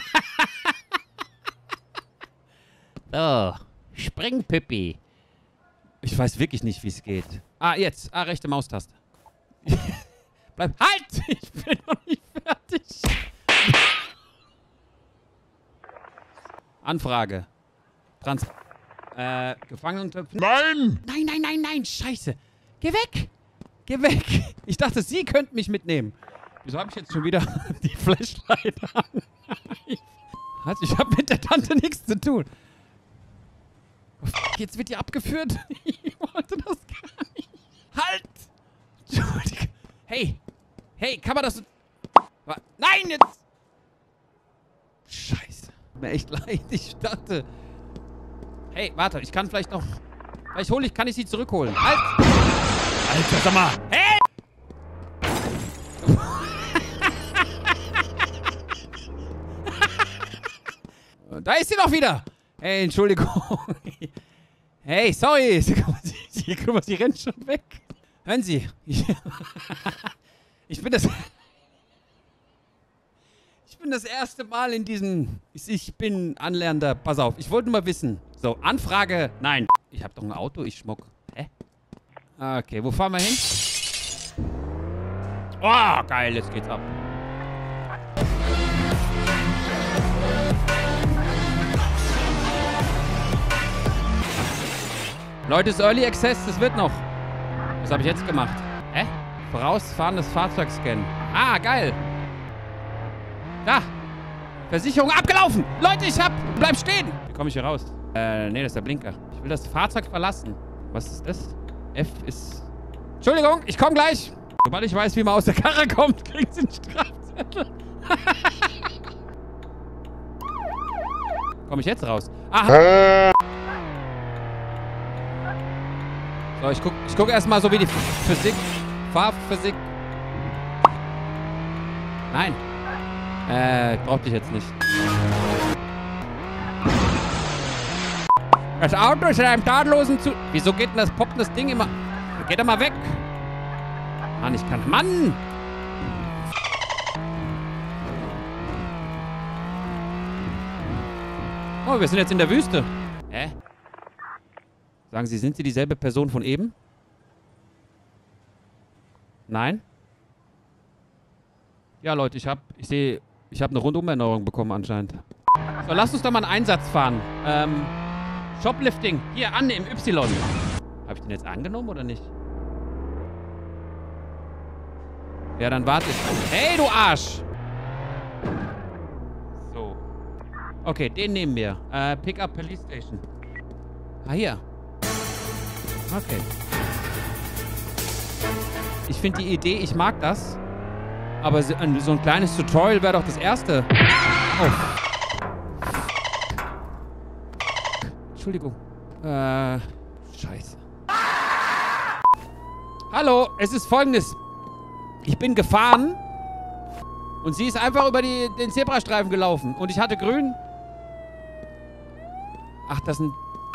So, spring, Pippi. Ich weiß wirklich nicht, wie es geht. Ah, jetzt. Ah, rechte Maustaste. Bleib... Halt! Ich bin noch nicht fertig. Anfrage. Trans... Äh, Gefangenentöpfen... Nein! Nein, nein, nein, nein, scheiße. Geh weg! Geh weg! Ich dachte, Sie könnten mich mitnehmen. Wieso habe ich jetzt schon wieder die Flashlight an? Also, ich habe mit der Tante nichts zu tun. Oh, jetzt wird die abgeführt. Ich wollte das gar nicht. Halt! Entschuldigung. Hey! Hey, kann man das... Nein, jetzt... Scheiße. Tut mir echt leid. Ich dachte... Hey, warte, ich kann vielleicht noch... Vielleicht hole ich, kann ich sie zurückholen. Halt! Alter, sag mal! Hey! Da ist sie doch wieder! Hey, Entschuldigung. Hey, sorry. Sie, sie, guck mal, sie rennt schon weg. Hören Sie. Ich, ich bin das... Ich bin das erste Mal in diesem... Ich, ich bin Anlernender. Pass auf, ich wollte nur mal wissen. So, Anfrage... Nein. Ich habe doch ein Auto, ich schmuck. Hä? Okay, wo fahren wir hin? Oh, geil, jetzt geht's ab. Leute, ist Early Access, das wird noch. Was habe ich jetzt gemacht? Hä? Vorausfahrendes Fahrzeug scannen. Ah, geil. Da. Versicherung abgelaufen. Leute, ich hab... Bleib stehen. Wie komme ich hier raus? Äh, nee, das ist der Blinker. Ich will das Fahrzeug verlassen. Was ist das? F ist... Entschuldigung, ich komme gleich. Sobald ich weiß, wie man aus der Karre kommt, kriegt sie einen Strafzettel. Komme ich jetzt raus? Aha. So, ich guck, ich guck erstmal so wie die Physik, Fahrphysik. Nein. Äh, brauchte ich jetzt nicht. Das Auto ist in einem tadellosen Zu... Wieso geht denn das, poppt das Ding immer... Geht doch mal weg. Mann, ich kann... Mann! Oh, wir sind jetzt in der Wüste. Hä? Sagen Sie, sind Sie dieselbe Person von eben? Nein? Ja, Leute, ich habe, ich sehe, ich habe eine Rundumerneuerung bekommen anscheinend. So, lasst uns doch mal einen Einsatz fahren. Ähm, Shoplifting. Hier, an im Y. Habe ich den jetzt angenommen oder nicht? Ja, dann warte ich. Hey, du Arsch! So. Okay, den nehmen wir. Äh, Pickup Police Station. Ah, hier. Okay. Ich finde die Idee, ich mag das. Aber so ein, so ein kleines Tutorial wäre doch das erste. Oh. Entschuldigung. Äh, scheiße. Hallo, es ist Folgendes. Ich bin gefahren und sie ist einfach über die, den Zebrastreifen gelaufen. Und ich hatte grün. Ach, das sind...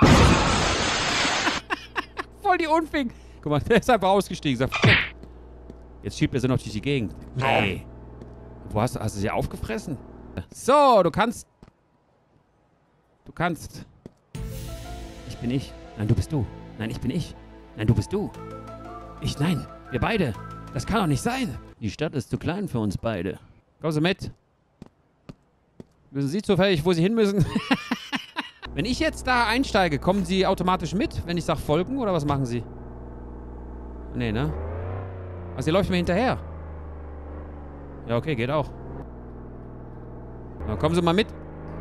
Voll die Unfing. Guck mal, der ist einfach ausgestiegen. Sagt, jetzt schiebt er sie noch durch die Gegend. Hey. Wo hast du... Hast du sie aufgefressen? So, du kannst... Du kannst... Ich bin ich. Nein, du bist du. Nein, ich bin ich. Nein, du bist du. Ich, nein. Wir beide. Das kann doch nicht sein. Die Stadt ist zu klein für uns beide. Kommen Sie mit. Wissen Sie zufällig, wo Sie hin müssen? Wenn ich jetzt da einsteige, kommen Sie automatisch mit, wenn ich sage folgen? Oder was machen Sie? Nee, ne? Also, ihr läuft mir hinterher. Ja, okay, geht auch. Na, kommen Sie mal mit.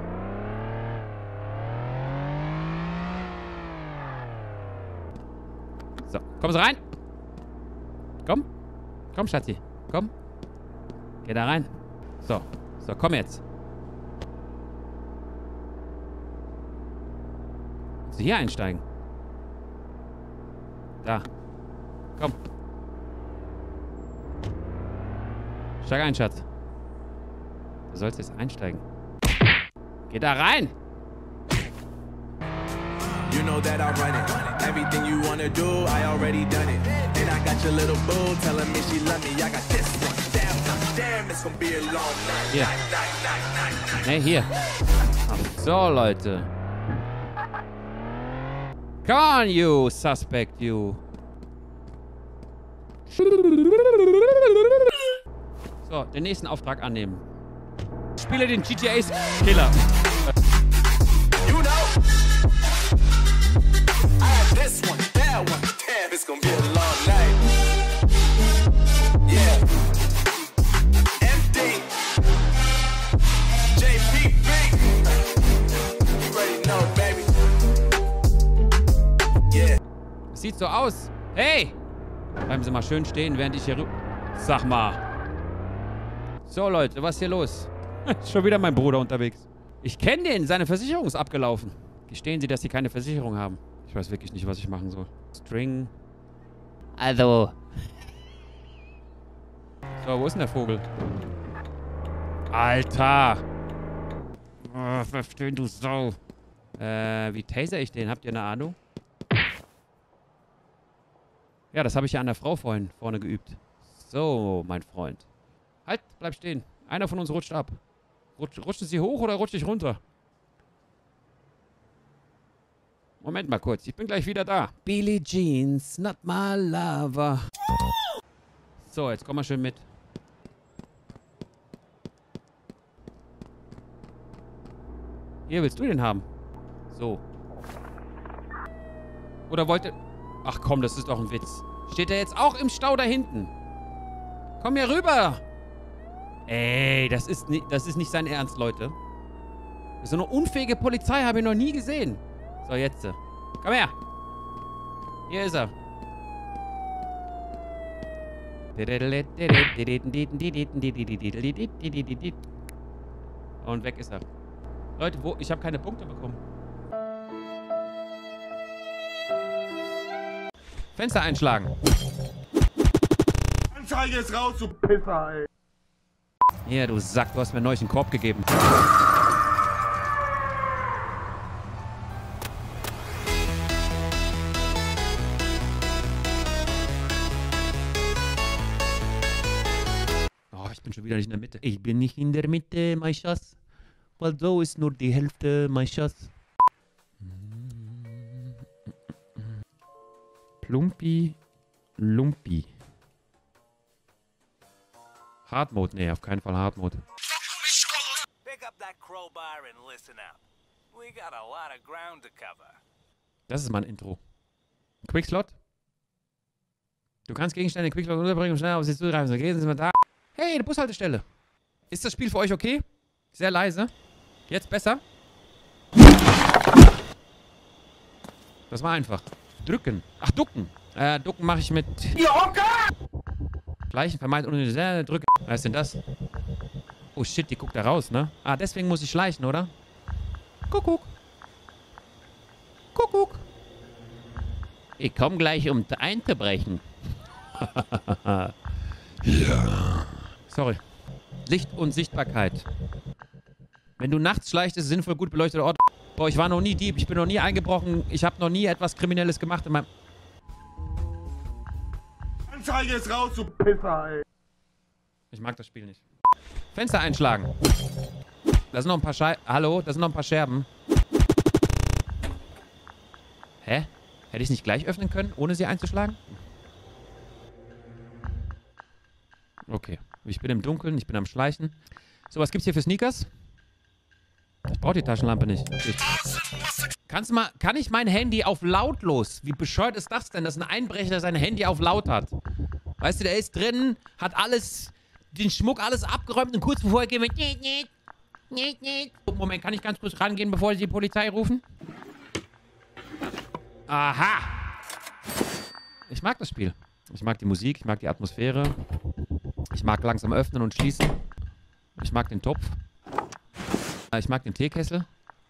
So, kommen Sie rein. Komm. Komm, Schatzi. Komm. Geh da rein. So. So, komm jetzt. Willst du hier einsteigen? Da. Komm. Steig ein, Schatz. Du sollst jetzt einsteigen. Geh da rein! You know that I run it. Everything you wanna do, I already done it. And I got your little boo telling me she love me. I got this one. Damn, damn, it's gonna be a long night. Hier. Nee, hier. Ach so, Leute. Come on, you suspect, you. So, den nächsten Auftrag annehmen. Spiele den G T A-Killer. You know. I have this one, that one. Damn, it's gonna be a long night. Yeah. M D. J P B. You already know, baby. Yeah. Sieht so aus. Hey! Bleiben Sie mal schön stehen, während ich hier rüber... Sag mal. So, Leute, was ist hier los? Ist schon wieder mein Bruder unterwegs. Ich kenne den. Seine Versicherung ist abgelaufen. Gestehen Sie, dass Sie keine Versicherung haben. Ich weiß wirklich nicht, was ich machen soll. String. Also. So, wo ist denn der Vogel? Alter! Oh, verstehen du Sau. Äh, wie taser ich den? Habt ihr eine Ahnung? Ja, das habe ich ja an der Frau vorhin vorne geübt. So, mein Freund. Halt, bleib stehen. Einer von uns rutscht ab. Rutsch, rutschen Sie hoch oder rutsche ich runter? Moment mal kurz, ich bin gleich wieder da. Billie Jeans, not my lover. So, jetzt komm mal schön mit. Hier, willst du den haben? So. Oder wollt ihr... Ach komm, das ist doch ein Witz. Steht er jetzt auch im Stau da hinten? Komm hier rüber! Ey, das ist, nie, das ist nicht sein Ernst, Leute. So eine unfähige Polizei habe ich noch nie gesehen. So, jetzt. Komm her. Hier ist er. Und weg ist er. Leute, wo? Ich habe keine Punkte bekommen. Fenster einschlagen. Anzeige ist raus, du Pisser, ey. Hier, du Sack, du hast mir neulich einen Korb gegeben. Oh, ich bin schon wieder nicht in der Mitte. Ich bin nicht in der Mitte, mein Schatz. Weil so ist nur die Hälfte, mein Schatz. Plumpi, Lumpi. Hard Mode? Nee, auf keinen Fall Hard Mode. Pick up that crowbar and listen up. We got a lot of ground to cover. Das ist mein Intro. Quickslot. Du kannst Gegenstände in Quickslot unterbringen und schnell auf sie zugreifen. So gehen Sie mal da. Hey, eine Bushaltestelle. Ist das Spiel für euch okay? Sehr leise. Jetzt besser? Das war einfach. Drücken. Ach, ducken. Äh, ducken mache ich mit... Gleichen vermeiden ohne sehr drücken. Was ist denn das? Oh shit, die guckt da raus, ne? Ah, deswegen muss ich schleichen, oder? Kuckuck. Kuckuck. Ich komme gleich, um einzubrechen. Ja. Sorry. Licht und Sichtbarkeit. Wenn du nachts schleichst, ist es sinnvoll, gut beleuchtete Orte. Boah, ich war noch nie Dieb. Ich bin noch nie eingebrochen. Ich habe noch nie etwas Kriminelles gemacht in meinem... Anzeige ist raus, du Pisser, ey. Ich mag das Spiel nicht. Fenster einschlagen. Da sind noch ein paar Schei... Hallo? Da sind noch ein paar Scherben. Hä? Hätte ich es nicht gleich öffnen können, ohne sie einzuschlagen? Okay. Ich bin im Dunkeln, ich bin am Schleichen. So, was gibt's hier für Sneakers? Ich brauche die Taschenlampe nicht. Ich Kannst mal, kann ich mein Handy auf lautlos? Wie bescheuert ist das denn, dass ein Einbrecher sein Handy auf laut hat? Weißt du, der ist drin, hat alles, den Schmuck, alles abgeräumt und kurz bevor er geht mit nicht, nicht, nicht, nicht. Moment, kann ich ganz kurz rangehen, bevor sie die Polizei rufen? Aha! Ich mag das Spiel. Ich mag die Musik, ich mag die Atmosphäre. Ich mag langsam öffnen und schließen. Ich mag den Topf. Ich mag den Teekessel.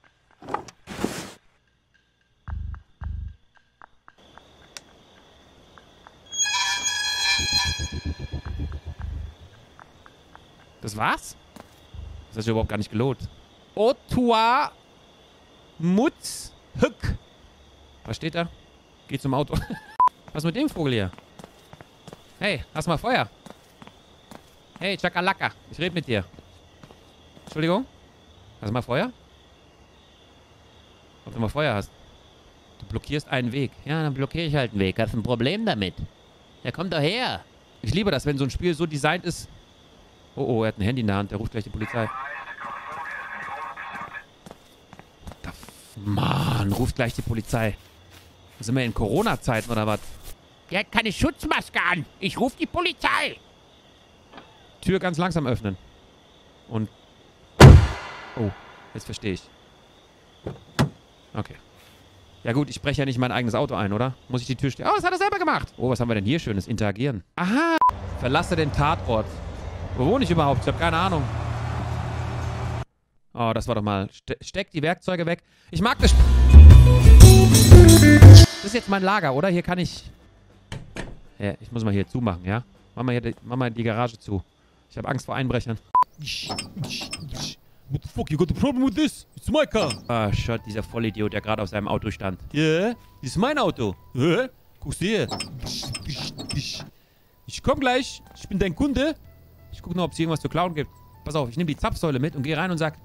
Das war's? Das hat sich überhaupt gar nicht gelohnt. Otua Mutz Hück. Was steht da? Geh zum Auto. Was ist mit dem Vogel hier? Hey, hast du mal Feuer? Hey, Chakalaka. Ich rede mit dir. Entschuldigung? Hast du mal Feuer? Ob du mal Feuer hast? Du blockierst einen Weg. Ja, dann blockiere ich halt einen Weg. Hast du ein Problem damit? Ja, komm doch her. Ich liebe das, wenn so ein Spiel so designt ist. Oh, oh, er hat ein Handy in der Hand. Der ruft gleich die Polizei. Da, Mann, ruft gleich die Polizei. Sind wir in Corona-Zeiten oder was? Der hat keine Schutzmaske an. Ich rufe die Polizei. Tür ganz langsam öffnen. Und... Oh, jetzt verstehe ich. Okay. Ja gut, ich breche ja nicht mein eigenes Auto ein, oder? Muss ich die Tür stehen? Oh, das hat er selber gemacht. Oh, was haben wir denn hier Schönes? Interagieren. Aha. Verlasse den Tatort. Wo wohne ich überhaupt? Ich habe keine Ahnung. Oh, das war doch mal... Ste steck die Werkzeuge weg. Ich mag das... Das ist jetzt mein Lager, oder? Hier kann ich... Ja, ich muss mal hier zumachen, ja? Mach mal, hier die, mach mal die Garage zu. Ich habe Angst vor Einbrechern. What the fuck, you got a problem with this? It's my car. Ah, shit, dieser Vollidiot, der gerade auf seinem Auto stand. Ja, yeah, das ist mein Auto. Hä? Guckst du hier. Ich komm gleich. Ich bin dein Kunde. Ich gucke nur, ob es irgendwas zu klauen gibt. Pass auf, ich nehme die Zapfsäule mit und gehe rein und sag...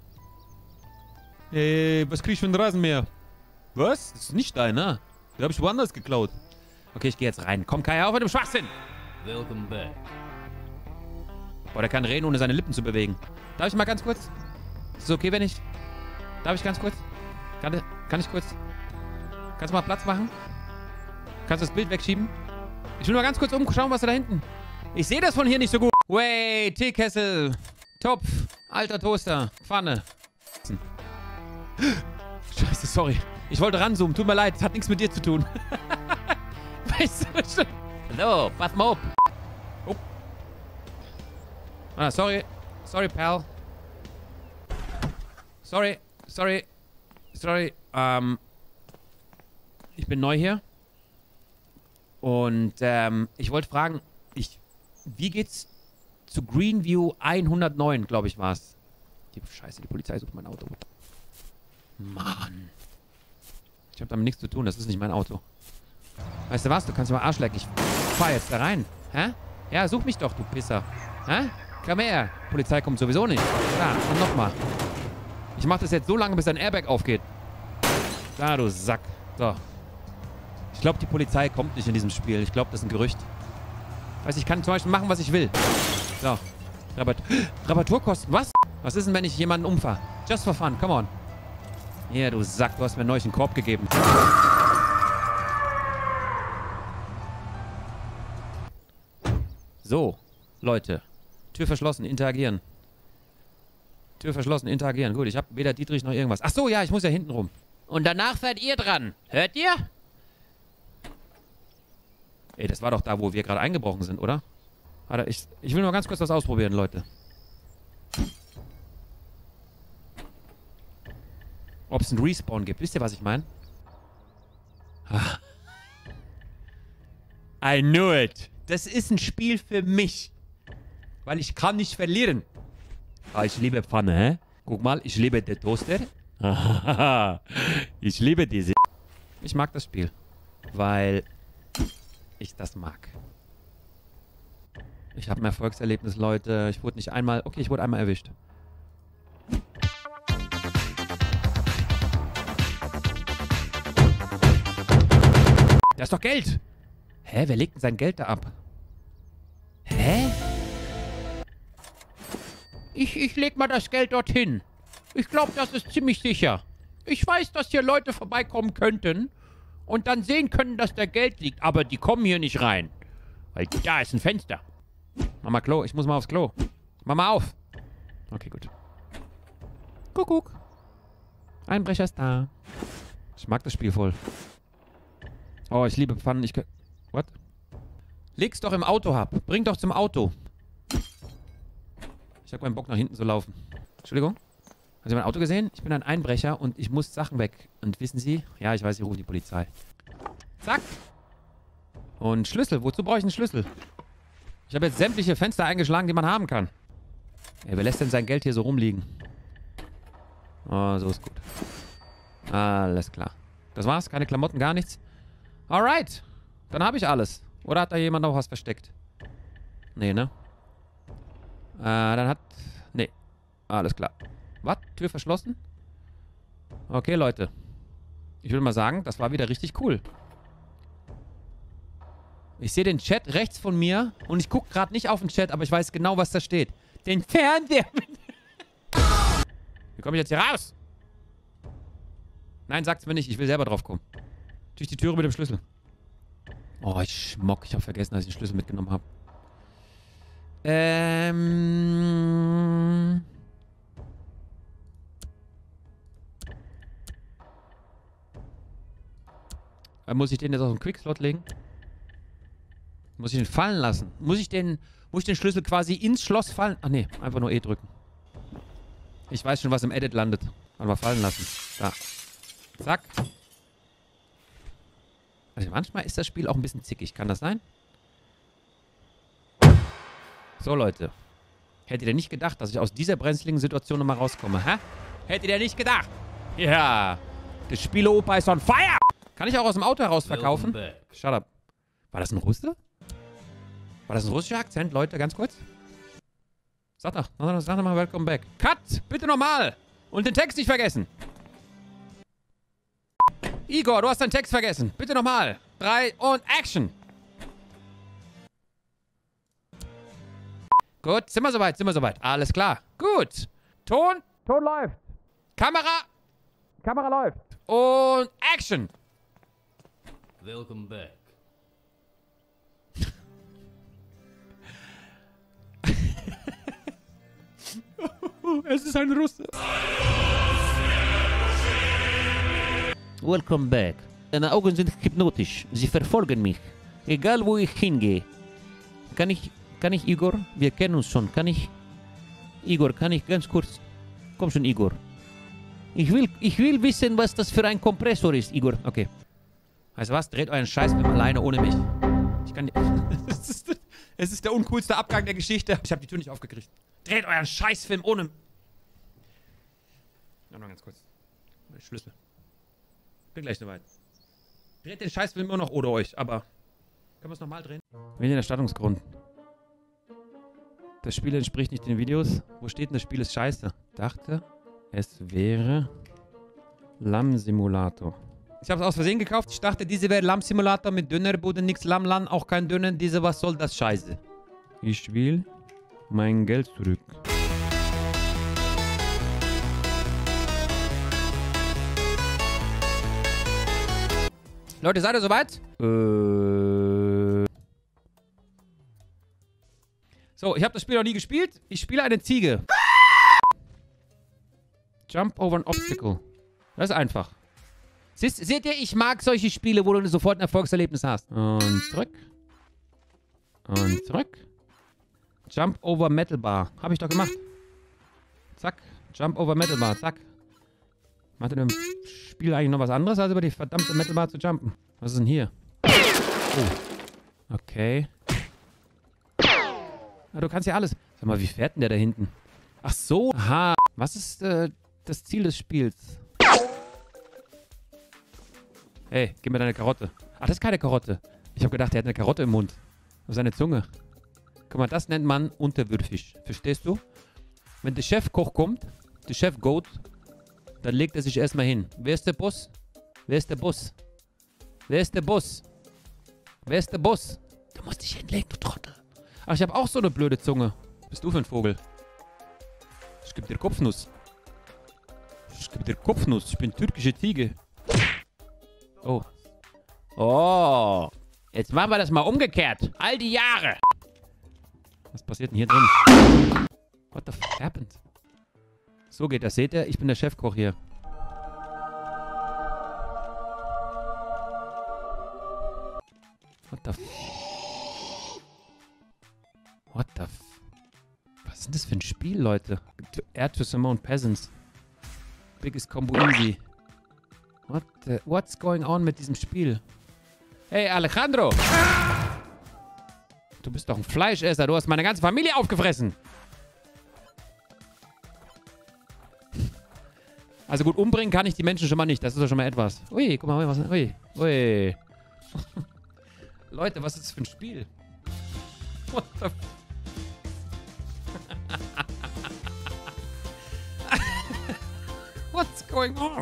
Ey, was krieg ich für einen Rasenmäher? Was? Das ist nicht deiner. Den habe ich woanders geklaut. Okay, ich gehe jetzt rein. Komm, Kai, auf mit dem Schwachsinn. Welcome back. Boah, der kann reden, ohne seine Lippen zu bewegen. Darf ich mal ganz kurz? Ist es okay, wenn ich... Darf ich ganz kurz? Kann, kann ich kurz... Kannst du mal Platz machen? Kannst du das Bild wegschieben? Ich will nur ganz kurz umschauen, was da hinten... Ich sehe das von hier nicht so gut. Way, Teekessel, Topf, alter Toaster, Pfanne. Scheiße, sorry. Ich wollte ranzoomen, tut mir leid, das hat nichts mit dir zu tun. Weißt du schon? So, pass mal auf. Oh. Ah, sorry. Sorry, pal. Sorry, sorry, sorry. Ähm, ich bin neu hier. Und ähm, ich wollte fragen, ich, wie geht's zu Greenview hundertneun, glaube ich, war es. Die Scheiße, die Polizei sucht mein Auto. Mann. Ich habe damit nichts zu tun, das ist nicht mein Auto. Weißt du was, du kannst mal Arsch lecken. Ich fahr jetzt da rein. Hä? Ja, such mich doch, du Pisser. Hä? Komm her. Polizei kommt sowieso nicht. Da, und nochmal. Ich mach das jetzt so lange, bis dein Airbag aufgeht. Da, du Sack. So. Ich glaube, die Polizei kommt nicht in diesem Spiel. Ich glaube, das ist ein Gerücht. Weißt du, ich kann zum Beispiel machen, was ich will. So. Rabatt Reparaturkosten. Was? Was ist denn, wenn ich jemanden umfahre? Just for fun. Come on. Hier, du Sack. Du hast mir einen neuen Korb gegeben. So. Leute. Tür verschlossen. Interagieren. Tür verschlossen. Interagieren. Gut, ich habe weder Dietrich noch irgendwas. Ach so, ja, ich muss ja hinten rum. Und danach seid ihr dran. Hört ihr? Ey, das war doch da, wo wir gerade eingebrochen sind, oder? Warte, ich, ich will nur ganz kurz was ausprobieren, Leute. Ob es einen Respawn gibt. Wisst ihr, was ich meine? I knew it. Das ist ein Spiel für mich. Weil ich kann nicht verlieren. Ah, ich liebe Pfanne, hä? Guck mal, ich liebe den Toaster. Ich liebe diese. Ich mag das Spiel. Weil ich das mag. Ich habe ein Erfolgserlebnis, Leute. Ich wurde nicht einmal... Okay, ich wurde einmal erwischt. Da ist doch Geld. Hä, wer legt denn sein Geld da ab? Hä? Ich, ich leg mal das Geld dorthin. Ich glaube, das ist ziemlich sicher. Ich weiß, dass hier Leute vorbeikommen könnten und dann sehen können, dass da Geld liegt. Aber die kommen hier nicht rein. Weil da ist ein Fenster. Mach mal Klo. Ich muss mal aufs Klo. Mach mal auf. Okay, gut. Kuckuck. Einbrecher ist da. Ich mag das Spiel voll. Oh, ich liebe Pfannen. Ich... What? Leg's doch im Auto ab. Bring doch zum Auto. Ich habe keinen Bock, nach hinten zu laufen. Entschuldigung. Haben Sie mein Auto gesehen? Ich bin ein Einbrecher und ich muss Sachen weg. Und wissen Sie? Ja, ich weiß, Sie rufen die Polizei. Zack. Und Schlüssel. Wozu brauche ich einen Schlüssel? Ich habe jetzt sämtliche Fenster eingeschlagen, die man haben kann. Ey, wer lässt denn sein Geld hier so rumliegen? Oh, so ist gut. Alles klar. Das war's? Keine Klamotten, gar nichts? Alright. Dann habe ich alles. Oder hat da jemand noch was versteckt? Nee, ne? Äh, dann hat... Nee. Alles klar. Was? Tür verschlossen? Okay, Leute. Ich würde mal sagen, das war wieder richtig cool. Ich sehe den Chat rechts von mir und ich gucke gerade nicht auf den Chat, aber ich weiß genau, was da steht. Den Fernseher... Wie komme ich jetzt hier raus? Nein, sagt's mir nicht. Ich will selber drauf kommen. Durch die Türe mit dem Schlüssel. Oh, ich schmock. Ich habe vergessen, dass ich den Schlüssel mitgenommen habe. Ähm... Muss ich den jetzt auf den Quickslot legen? Muss ich den fallen lassen? Muss ich den, muss ich den Schlüssel quasi ins Schloss fallen? Ach nee, einfach nur E drücken. Ich weiß schon, was im Edit landet. Aber fallen lassen. Da. Zack. Also manchmal ist das Spiel auch ein bisschen zickig. Kann das sein? So, Leute. Hättet ihr nicht gedacht, dass ich aus dieser brenzligen Situation nochmal rauskomme, hä? Hättet ihr nicht gedacht? Ja. Der Spiele-Opa ist on fire! Kann ich auch aus dem Auto heraus verkaufen? Shut up. War das ein Russe? War das ein russischer Akzent, Leute? Ganz kurz. Sag doch. Sag doch mal Welcome back. Cut! Bitte nochmal! Und den Text nicht vergessen. Igor, du hast deinen Text vergessen. Bitte nochmal. Drei und Action. Gut, sind wir soweit, sind wir soweit. Alles klar. Gut. Ton. Ton läuft. Kamera. Kamera läuft. Und Action. Welcome back. Es ist ein Russe. Welcome back. Deine Augen sind hypnotisch. Sie verfolgen mich. Egal wo ich hingehe. Kann ich, kann ich, Igor? Wir kennen uns schon. Kann ich, Igor, kann ich ganz kurz... Komm schon, Igor. Ich will, ich will wissen, was das für ein Kompressor ist, Igor. Okay. Weißt du was? Dreht euren Scheißfilm alleine ohne mich. Ich kann... Es ist, es ist der uncoolste Abgang der Geschichte. Ich habe die Tür nicht aufgekriegt. Dreht euren Scheißfilm ohne... Ja, noch ganz kurz. Mein Schlüssel. Bin gleich soweit. Dreht den Scheißfilm immer noch ohne euch, aber... Können wir es nochmal drehen? Wählen den Erstattungsgrund. Das Spiel entspricht nicht den Videos. Wo steht denn, das Spiel ist scheiße? Dachte, es wäre... Lamm-Simulator. Ich habe es aus Versehen gekauft. Ich dachte, diese wäre Lamm-Simulator mit Dönerbude, nix Lammland, auch kein Döner. Diese, was soll das Scheiße? Ich will mein Geld zurück. Leute, seid ihr soweit? Äh... So, ich habe das Spiel noch nie gespielt. Ich spiele eine Ziege. Jump over an obstacle. Das ist einfach. Seht, seht ihr, ich mag solche Spiele, wo du sofort ein Erfolgserlebnis hast. Und zurück. Und zurück. Jump over Metal Bar. Habe ich doch gemacht. Zack. Jump over Metal Bar. Zack. Macht in dem Spiel eigentlich noch was anderes, als über die verdammte Metal Bar zu jumpen? Was ist denn hier? Oh. Okay. Ja, du kannst ja alles. Sag mal, wie fährt denn der da hinten? Ach so. Aha. Was ist äh, das Ziel des Spiels? Hey, gib mir deine Karotte. Ach, das ist keine Karotte. Ich habe gedacht, der hat eine Karotte im Mund. Auf seine Zunge. Guck mal, das nennt man unterwürfig. Verstehst du? Wenn der Chefkoch kommt, der Chef Goat, dann legt er sich erstmal hin. Wer ist der Boss? Wer ist der Boss? Wer ist der Boss? Wer ist der Boss? Du musst dich hinlegen, du Trottel. Ach, ich habe auch so eine blöde Zunge. Was bist du für ein Vogel? Ich geb dir Kopfnuss. Ich geb dir Kopfnuss. Ich bin türkische Ziege. Oh. Oh. Jetzt machen wir das mal umgekehrt. All die Jahre. Was passiert denn hier drin? What the f happened? So geht das. Seht ihr? Ich bin der Chefkoch hier. What the f... What the f... Was ist denn das für ein Spiel, Leute? Air to Simone Peasants. Biggest Combo Easy. What the... What's going on mit diesem Spiel? Hey, Alejandro! Du bist doch ein Fleischesser. Du hast meine ganze Familie aufgefressen. Also gut, umbringen kann ich die Menschen schon mal nicht. Das ist doch schon mal etwas. Ui, guck mal, was... Ui, ui. Leute, was ist das für ein Spiel? What the f... What's going on?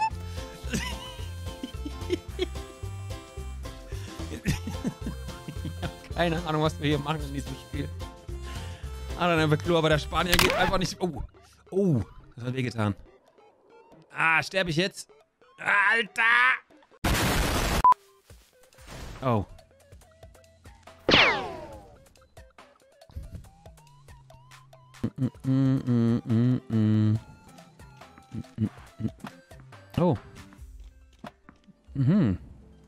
Ich habe keine Ahnung, was wir hier machen in diesem Spiel. I don't have a clue, aber der Spanier geht einfach nicht... Oh, oh, das hat wehgetan. Ah, sterbe ich jetzt? Alter! Oh. Mm, mm, mm, mm, mm. Mm, mm. Oh. Mhm.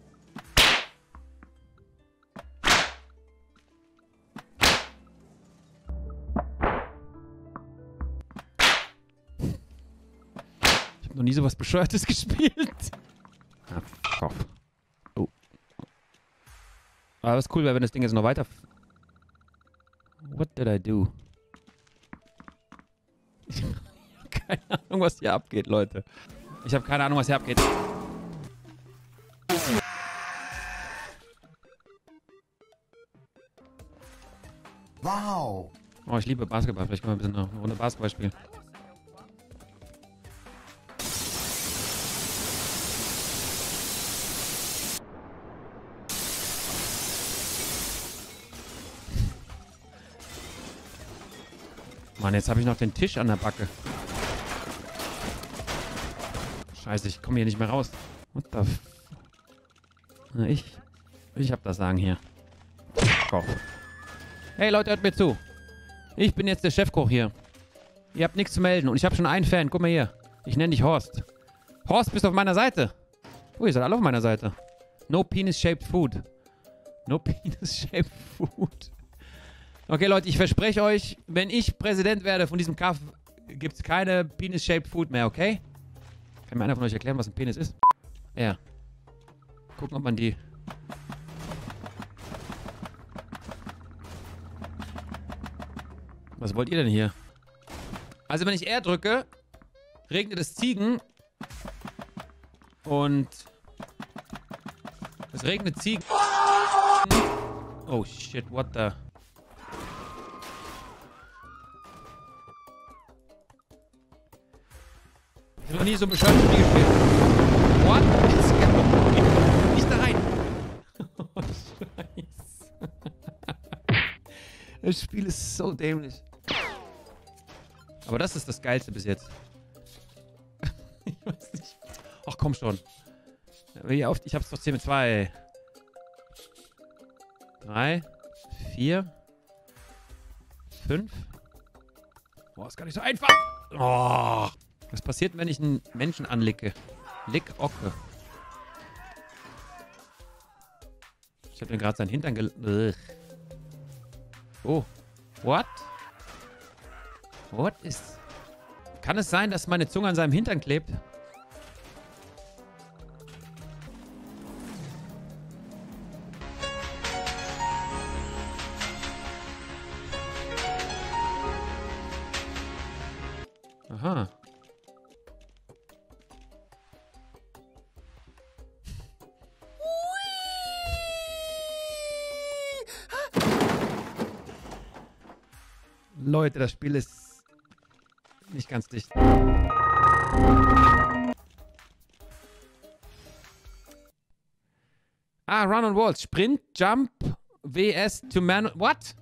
Ich habe noch nie so was Bescheuertes gespielt. Ah, fuck off. Oh. Aber was cool wäre, wenn das Ding jetzt noch weiter... What did I do? Ich habe keine Ahnung, was hier abgeht, Leute. Ich habe keine Ahnung, was hier abgeht. Wow. Oh, ich liebe Basketball. Vielleicht können wir ein bisschen eine Runde Basketball spielen. Mann, jetzt habe ich noch den Tisch an der Backe. Scheiße, ich komme hier nicht mehr raus. What the f... Na, ich... Ich hab das Sagen hier. Koch. Hey Leute, hört mir zu. Ich bin jetzt der Chefkoch hier. Ihr habt nichts zu melden und ich habe schon einen Fan. Guck mal hier. Ich nenne dich Horst. Horst, bist du auf meiner Seite? Oh, ihr seid alle auf meiner Seite. No penis-shaped food. No penis-shaped food. Okay, Leute, ich verspreche euch, wenn ich Präsident werde von diesem Kaff, gibt es keine Penis-shaped Food mehr, okay? Kann mir einer von euch erklären, was ein Penis ist? Ja. Gucken, ob man die... Was wollt ihr denn hier? Also, wenn ich R drücke, regnet es Ziegen. Und... Es regnet Ziegen. Oh, shit, what the... Ich hab noch nie so ein bescheuertes Spiel gespielt. What? Nicht da rein. Oh, Scheiße. Das Spiel ist so dämlich. Aber das ist das Geilste bis jetzt. Ich weiß nicht. Ach komm schon. Wie oft? Ich hab's doch zehn mit zwei. Drei. Vier. Fünf. Boah, ist gar nicht so einfach. Oh. Was passiert, wenn ich einen Menschen anlicke? Lick Ocke. Ich habe mir gerade seinen Hintern gel... Ugh. Oh. What? What ist... Kann es sein, dass meine Zunge an seinem Hintern klebt? Leute, das Spiel ist nicht ganz dicht. Ah, Run on Walls. Sprint, Jump, W S to Man... What?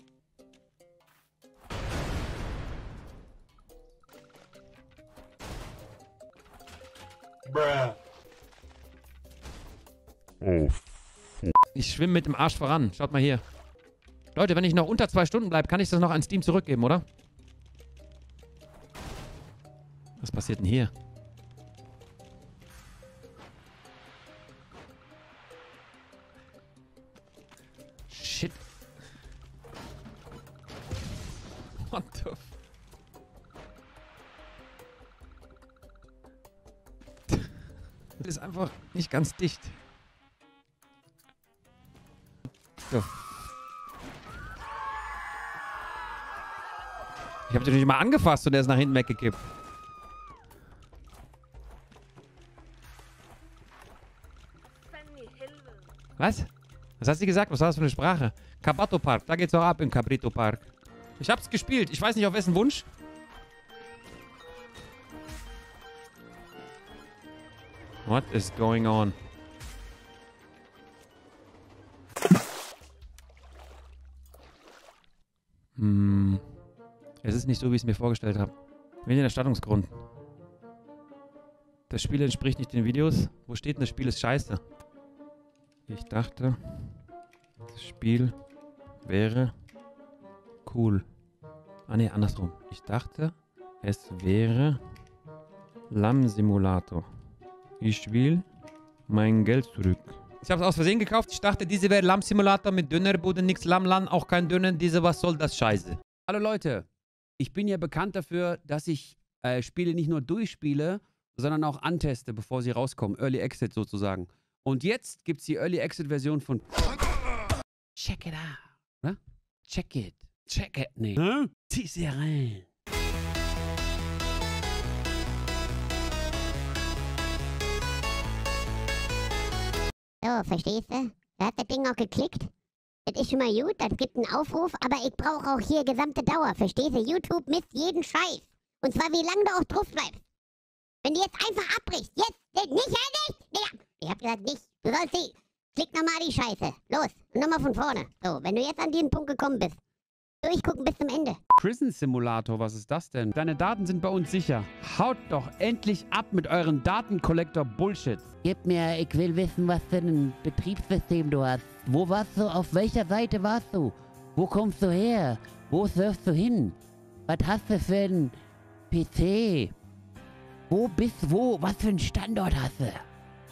Bruh. Oh, ich schwimme mit dem Arsch voran. Schaut mal hier. Leute, wenn ich noch unter zwei Stunden bleibe, kann ich das noch an Steam zurückgeben, oder? Was passiert denn hier? Shit. What the f... Das ist einfach nicht ganz dicht. So. Ich habe den nicht mal angefasst und der ist nach hinten weggekippt. Was? Was hast du gesagt? Was war das für eine Sprache? Cabato Park. Da geht's auch ab im Cabrito Park. Ich hab's gespielt. Ich weiß nicht auf wessen Wunsch. What is going on? Hm. Es ist nicht so, wie ich es mir vorgestellt habe. Wenig Erstattungsgrund. Das Spiel entspricht nicht den Videos. Wo steht denn, das Spiel ist scheiße? Ich dachte, das Spiel wäre cool. Ah ne, andersrum. Ich dachte, es wäre Lamm-Simulator. Ich will mein Geld zurück. Ich habe es aus Versehen gekauft. Ich dachte, diese wäre Lamm-Simulator mit Dönerbude, nix Lammland, auch kein Döner. Diese, was soll das Scheiße? Hallo Leute, ich bin ja bekannt dafür, dass ich äh, Spiele nicht nur durchspiele, sondern auch anteste, bevor sie rauskommen. Early Exit sozusagen. Und jetzt gibt es die Early Exit Version von Check It Out. Oder? Check It. Check It. Nee. Hm? Zieh sie rein. So, verstehst du? Da hat das Ding auch geklickt. Das ist schon mal gut, das gibt einen Aufruf, aber ich brauche auch hier gesamte Dauer, verstehst du? YouTube misst jeden Scheiß. Und zwar, wie lange du auch drauf bleibst. Wenn du jetzt einfach abbrichst, jetzt, nicht, ja, nicht, Digga. Ich hab gesagt, nicht. Du sollst die, klick nochmal die Scheiße. Los, und nochmal von vorne. So, wenn du jetzt an diesen Punkt gekommen bist, durchgucken bis zum Ende. Prison Simulator, was ist das denn? Deine Daten sind bei uns sicher. Haut doch endlich ab mit euren Datenkollektor-Bullshit. Gib mir, ich will wissen, was für ein Betriebssystem du hast. Wo warst du? Auf welcher Seite warst du? Wo kommst du her? Wo surfst du hin? Was hast du für ein P C? Wo bist du? Wo? Was für einen Standort hast du?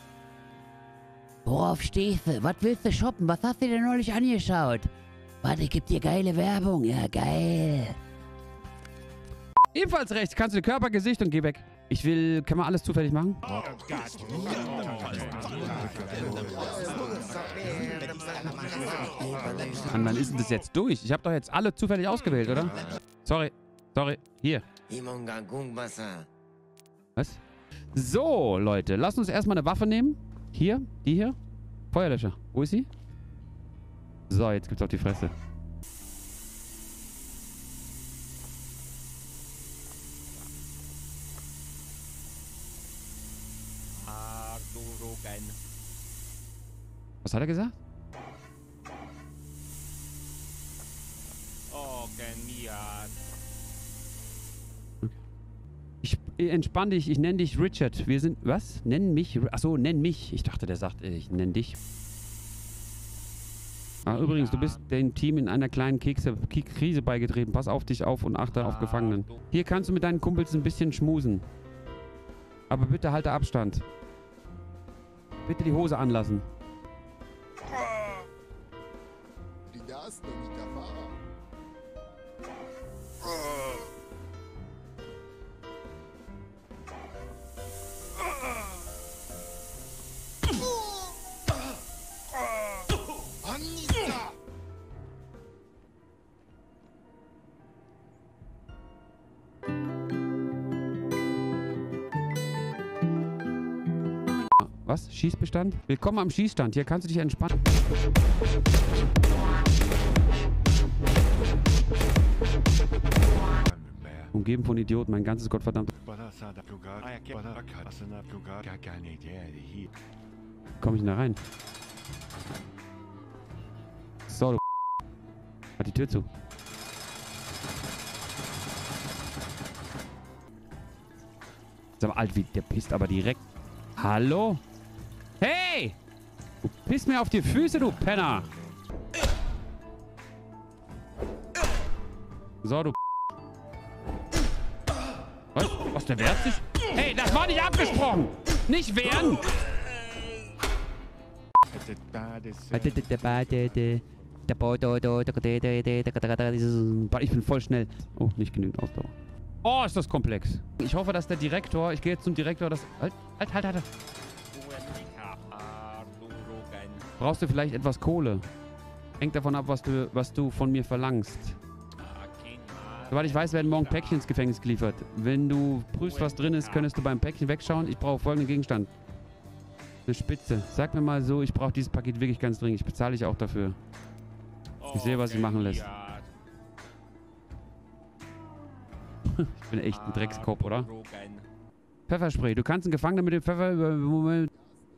Worauf stehst du? Was willst du shoppen? Was hast du dir neulich angeschaut? Warte, ich geb dir geile Werbung. Ja, geil. Ebenfalls rechts. Kannst du Körper, Gesicht und geh weg. Ich will... Kann man alles zufällig machen? Oh Gott. Mann, wann ist denn das jetzt durch? Ich habe doch jetzt alle zufällig ausgewählt, oder? Sorry. Sorry. Hier. Was? So, Leute. Lasst uns erstmal eine Waffe nehmen. Hier. Die hier. Feuerlöscher. Wo ist sie? So, jetzt gibt's auf die Fresse. Was hat er gesagt? Ich entspann dich, ich nenne dich Richard. Wir sind... Was? Nenn mich... Achso, nenn mich. Ich dachte, der sagt, ich nenn dich. Ah, übrigens, du bist dem Team in einer kleinen Kekse, Krise beigetreten. Pass auf dich auf und achte auf Gefangenen. Hier kannst du mit deinen Kumpels ein bisschen schmusen. Aber bitte halte Abstand. Bitte die Hose anlassen. Was? Schießbestand? Willkommen am Schießstand. Hier kannst du dich entspannen. Umgeben von Idioten, mein ganzes Gottverdammt. Komm ich denn da rein? So, du hat die Tür zu. Sag mal, Alt, wie der pisst aber direkt. Hallo? Hey! Du pisst mir auf die Füße, du Penner! So, du. Was? Was, der wehrt sich? Hey, das war nicht abgesprochen! Nicht wehren! Ich bin voll schnell. Oh, nicht genügend Ausdauer. Oh, ist das komplex. Ich hoffe, dass der Direktor, ich gehe jetzt zum Direktor, das... Halt, halt, halt, halt. Brauchst du vielleicht etwas Kohle? Hängt davon ab, was du, was du von mir verlangst. Soweit ich weiß, werden morgen Päckchen ins Gefängnis geliefert. Wenn du prüfst, was drin ist, könntest du beim Päckchen wegschauen. Ich brauche folgenden Gegenstand. Eine Spitze. Sag mir mal so, ich brauche dieses Paket wirklich ganz dringend. Ich bezahle dich auch dafür. Ich sehe, was sich machen lässt. Ich bin echt ein Dreckskopf, oder? Pfefferspray. Du kannst einen Gefangenen mit dem Pfeffer über... Moment.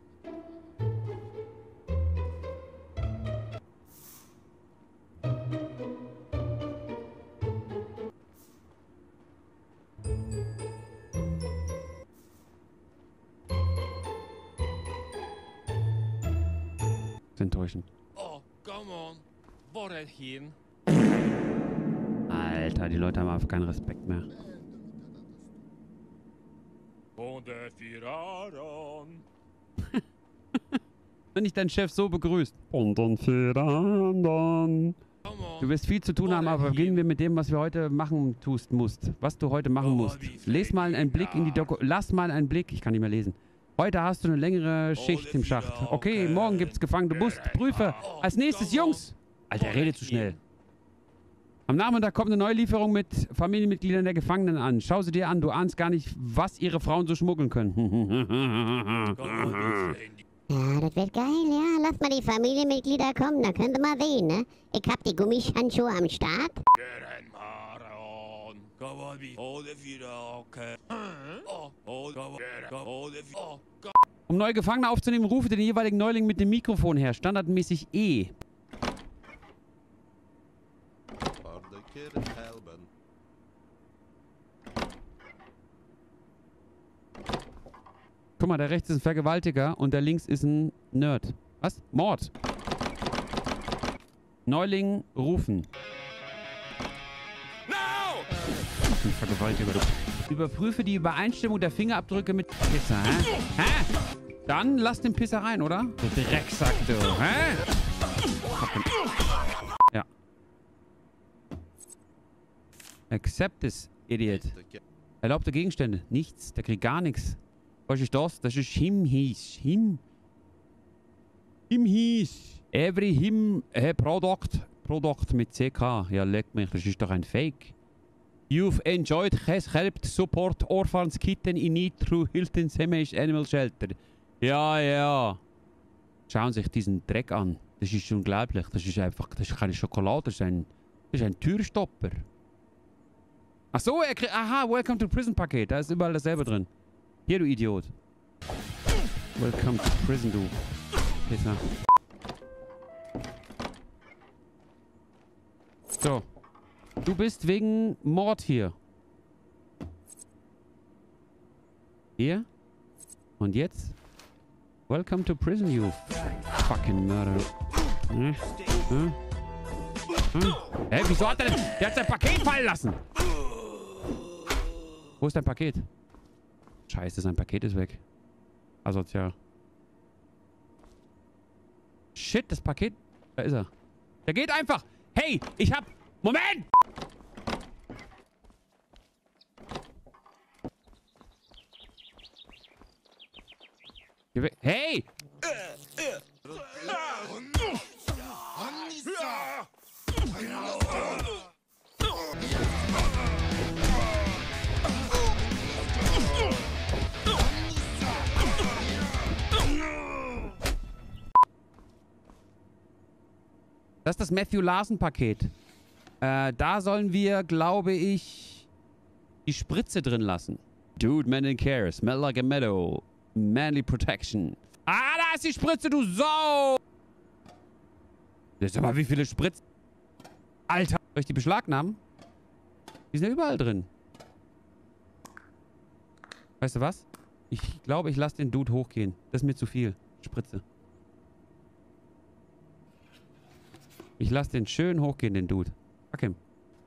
Enttäuschend. Oh, come on. Vorhin. Alter, die Leute haben einfach keinen Respekt mehr. Wenn dich dein Chef so begrüßt. Du wirst viel zu tun haben, aber beginnen wir mit dem, was wir heute machen tust, musst. Was du heute machen musst. Les mal einen Blick in die Doku... Lass mal einen Blick... Ich kann nicht mehr lesen. Heute hast du eine längere Schicht im Schacht. Okay, morgen gibt's Gefangene. Du musst Prüfe. Als nächstes, Jungs! Alter, er redet zu schnell. Am Nachmittag kommt eine Neulieferung mit Familienmitgliedern der Gefangenen an. Schau sie dir an. Du ahnst gar nicht, was ihre Frauen so schmuggeln können. Ja, das wird geil, ja. Lass mal die Familienmitglieder kommen, dann können wir mal sehen, ne? Ich hab die Gummihandschuhe am Start. Um neue Gefangene aufzunehmen, rufe den jeweiligen Neuling mit dem Mikrofon her. Standardmäßig E. Guck mal, der rechts ist ein Vergewaltiger und der links ist ein Nerd. Was? Mord. Neuling rufen. Ein Vergewaltiger, du. Überprüfe die Übereinstimmung der Fingerabdrücke mit Pisser, hä? Hä? Dann lass den Pisser rein, oder? Du Drecksack, du. Hä? Ja. Accept this, Idiot. Erlaubte Gegenstände. Nichts. Der kriegt gar nichts. Was ist das? Das ist him hieß. Him. Him hieß. Every him äh, Product. Product mit C K. Ja, leck mich. Das ist doch ein Fake. You've enjoyed has helped support orphans kitten in need through Hilton Semish Animal Shelter. Ja, ja. Schauen Sie sich diesen Dreck an. Das ist unglaublich. Das ist einfach, das ist keine Schokolade. Das ist ein, das ist ein Türstopper. Ach so, er kriegt, aha, Welcome to Prison Paket. Da ist überall dasselbe drin. Hier, du Idiot. Welcome to Prison, du Pisser. So. Du bist wegen Mord hier. Hier. Und jetzt? Welcome to prison, you fucking murder. Hm? Hm? Hm? Hä, wieso hat er denn... Der hat sein Paket fallen lassen. Wo ist dein Paket? Scheiße, sein Paket ist weg. Asozial. Shit, das Paket... Da ist er. Der geht einfach. Hey, ich hab... Moment! Hey! Das ist das Matthew Larsen Paket. Äh, da sollen wir, glaube ich... die Spritze drin lassen. Dude, man in care. Smell like a meadow. Manly protection. Ah, da ist die Spritze, du Sau! Jetzt aber wie viele Spritzen? Alter. Soll ich die beschlagnahmen? Die sind ja überall drin. Weißt du was? Ich glaube, ich lasse den Dude hochgehen. Das ist mir zu viel. Spritze. Ich lasse den schön hochgehen, den Dude. Fuck him.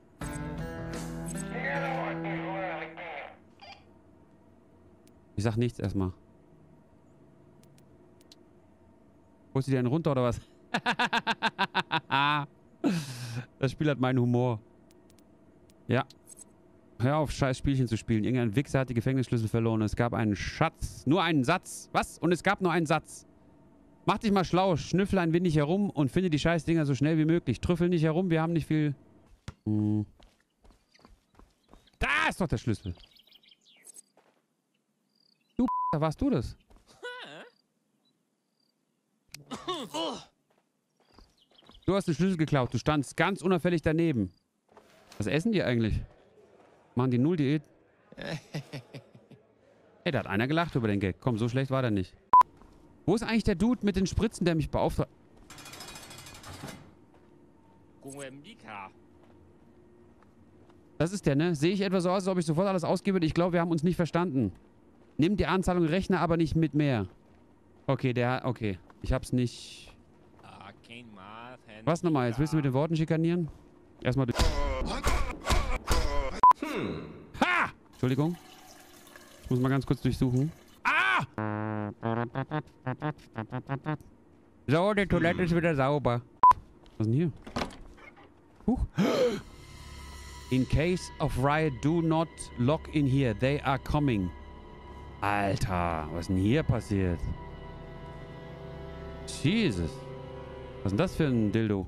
Ich sag nichts erstmal. Holst du dir einen runter oder was? Das Spiel hat meinen Humor. Ja. Hör auf, scheiß Spielchen zu spielen. Irgendein Wichser hat die Gefängnisschlüssel verloren. Es gab einen Schatz. Nur einen Satz. Was? Und es gab nur einen Satz. Mach dich mal schlau. Schnüffel ein wenig herum und finde die Scheißdinger so schnell wie möglich. Trüffel nicht herum. Wir haben nicht viel... Hm. Da ist doch der Schlüssel. Du da warst du das? Du hast den Schlüssel geklaut. Du standst ganz unauffällig daneben. Was essen die eigentlich? Machen die Null-Diät? Ey, da hat einer gelacht über den Gag. Komm, so schlecht war der nicht. Wo ist eigentlich der Dude mit den Spritzen, der mich beauftragt? Das ist der, ne? Sehe ich etwa so aus, als ob ich sofort alles ausgebe? Ich glaube, wir haben uns nicht verstanden. Nimm die Anzahlung, rechne aber nicht mit mehr. Okay, der... Okay. Ich hab's nicht... Was nochmal? Jetzt willst du mit den Worten schikanieren? Erstmal durch... Hm. Ha! Entschuldigung. Ich muss mal ganz kurz durchsuchen. Ah! So, die Toilette ist wieder sauber. Was ist denn hier? Huch. In case of riot, do not lock in here. They are coming. Alter, was ist denn hier passiert? Jesus. Was ist denn das für ein Dildo?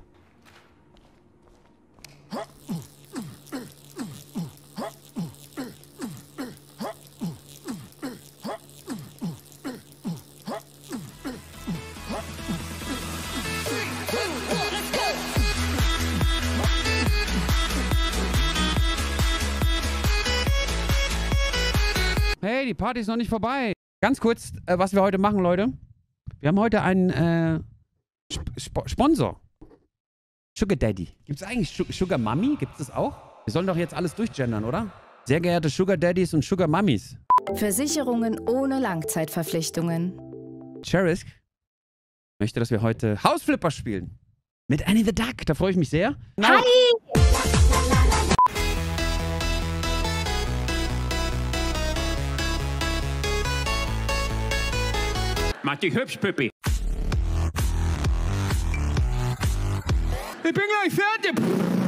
Hey, die Party ist noch nicht vorbei. Ganz kurz, äh, was wir heute machen, Leute. Wir haben heute einen äh, Sp Sp Sponsor. Sugar Daddy. Gibt es eigentlich Sch Sugar Mummy? Gibt es das auch? Wir sollen doch jetzt alles durchgendern, oder? Sehr geehrte Sugar Daddies und Sugar Mummies. Versicherungen ohne Langzeitverpflichtungen. Cherisk möchte, dass wir heute Hausflipper spielen. Mit Annie the Duck. Da freue ich mich sehr. Hi! Mach dich hübsch, Püppi. Ich bin gleich fertig.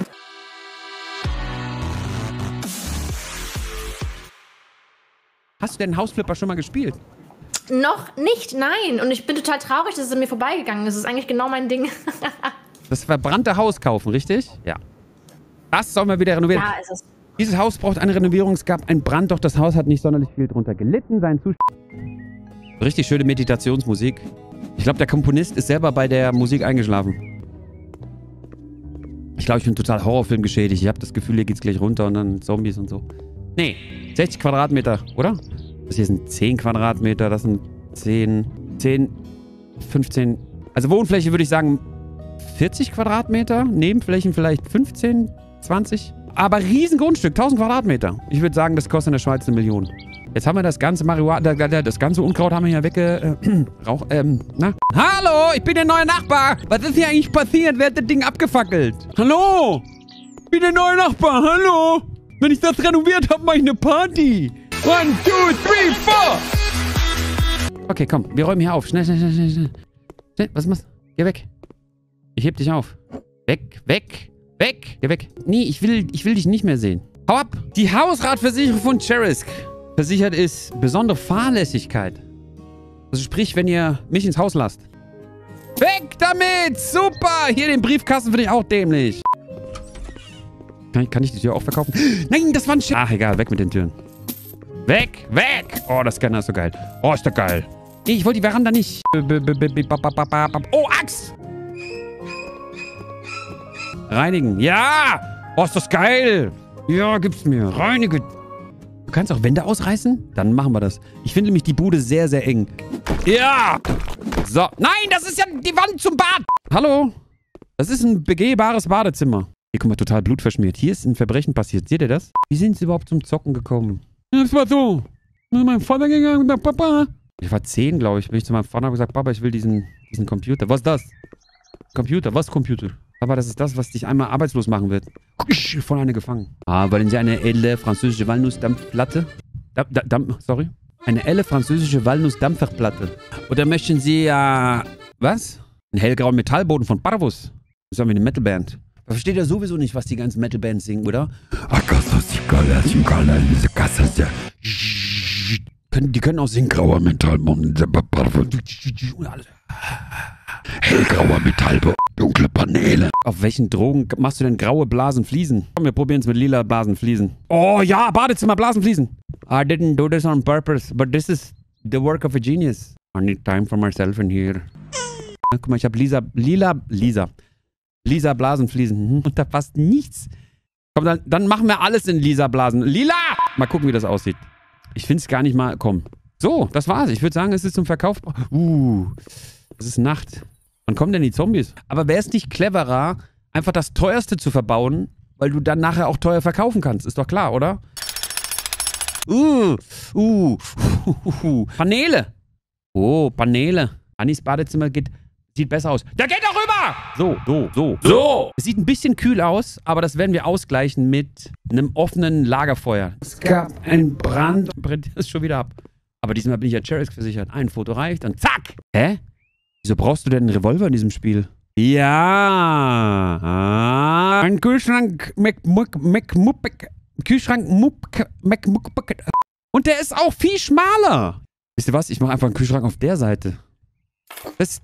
Hast du denn Hausflipper schon mal gespielt? Noch nicht, nein. Und ich bin total traurig, dass es an mir vorbeigegangen ist. Das ist eigentlich genau mein Ding. Das verbrannte Haus kaufen, richtig? Ja. Das soll mal wieder renovieren. Ja, ist es. Dieses Haus braucht eine Renovierung. Es gab einen Brand, doch das Haus hat nicht sonderlich viel drunter gelitten. Sein Zustand... Richtig schöne Meditationsmusik. Ich glaube, der Komponist ist selber bei der Musik eingeschlafen. Ich glaube, ich bin total Horrorfilm geschädigt. Ich habe das Gefühl, hier geht's gleich runter und dann Zombies und so. Nee, sechzig Quadratmeter, oder? Das hier sind zehn Quadratmeter, das sind zehn, zehn, fünfzehn. Also Wohnfläche würde ich sagen vierzig Quadratmeter. Nebenflächen vielleicht fünfzehn, zwanzig. Aber Riesengrundstück, tausend Quadratmeter. Ich würde sagen, das kostet in der Schweiz eine Million. Jetzt haben wir das ganze Marihuana, das ganze Unkraut haben wir hier wegge... Äh, Rauch, ähm, na? Hallo, ich bin der neue Nachbar. Was ist hier eigentlich passiert? Wer hat das Ding abgefackelt? Hallo? Ich bin der neue Nachbar, hallo? Wenn ich das renoviert habe, mache ich eine Party. One, two, three, four. Okay, komm, wir räumen hier auf. Schnell, schnell, schnell, schnell, schnell. Schnell, was machst du? Geh weg. Ich heb dich auf. Weg, weg, weg. Geh weg. Nee, ich will, ich will dich nicht mehr sehen. Hau ab. Die Hausratversicherung von Cherisk. Versichert ist besondere Fahrlässigkeit. Also sprich, wenn ihr mich ins Haus lasst. Weg damit! Super! Hier den Briefkasten finde ich auch dämlich. Kann ich, kann ich die Tür auch verkaufen? Nein, das war ein Sch... Ach, egal. Weg mit den Türen. Weg! Weg! Oh, das Scanner ist so geil. Oh, ist doch geil. Nee, ich wollte die Veranda nicht. Oh, Axt! Reinigen. Ja! Oh, ist das geil! Ja, gib's mir. Reinige. Du kannst auch Wände ausreißen? Dann machen wir das. Ich finde nämlich die Bude sehr, sehr eng. Ja! So. Nein, das ist ja die Wand zum Bad! Hallo? Das ist ein begehbares Badezimmer. Hier, guck mal, total blutverschmiert. Hier ist ein Verbrechen passiert. Seht ihr das? Wie sind sie überhaupt zum Zocken gekommen? Das war so. Mit meinem Vater gegangen und Papa. Ich war zehn, glaube ich. Bin ich zu meinem Vater und habe gesagt, Papa, ich will diesen, diesen Computer. Was ist das? Computer. Was Computer? Papa, das ist das, was dich einmal arbeitslos machen wird. Von einer gefangen. Ah, wollen Sie eine edle französische Walnussdampfplatte? Da, da, Dampf, sorry. Eine elle französische Walnussdampferplatte. Oder möchten Sie, äh, was? Einen hellgrauen Metallboden von Parvus. Das ist wie eine Metalband. Da versteht er sowieso nicht, was die ganzen Metalbands singen, oder? Die können auch singen. Grauer Metallboden. Hellgrauer Metallboden. Dunkle Paneele. Auf welchen Drogen machst du denn graue Blasenfliesen? Komm, wir probieren es mit lila Blasenfliesen. Oh ja, Badezimmer, Blasenfliesen. I didn't do this on purpose, but this is the work of a genius. I need time for myself in here. Guck mal, ich habe Lisa, lila, Lisa. Lisa Blasenfliesen. Und da passt nichts. Komm, dann, dann machen wir alles in Lisa Blasen. Lila! Mal gucken, wie das aussieht. Ich finde es gar nicht mal... Komm. So, das war's. Ich würde sagen, es ist zum Verkauf... Uh, es ist Nacht. Wann kommen denn die Zombies? Aber wäre es nicht cleverer, einfach das Teuerste zu verbauen, weil du dann nachher auch teuer verkaufen kannst? Ist doch klar, oder? Uh, uh, uh, uh, uh. Paneele. Oh, Paneele. Anis Badezimmer geht... Sieht besser aus. Der geht doch rüber! So, so, so, so. Es sieht ein bisschen kühl aus, aber das werden wir ausgleichen mit einem offenen Lagerfeuer. Es gab einen Brand. Brennt es schon wieder ab. Aber diesmal bin ich ja Cherisk versichert. Ein Foto reicht und zack! Hä? Wieso brauchst du denn einen Revolver in diesem Spiel? Ja. Ein Kühlschrank. McMuppek. Kühlschrank. McMuppek. Und der ist auch viel schmaler. Wisst ihr was? Ich mache einfach einen Kühlschrank auf der Seite. Das...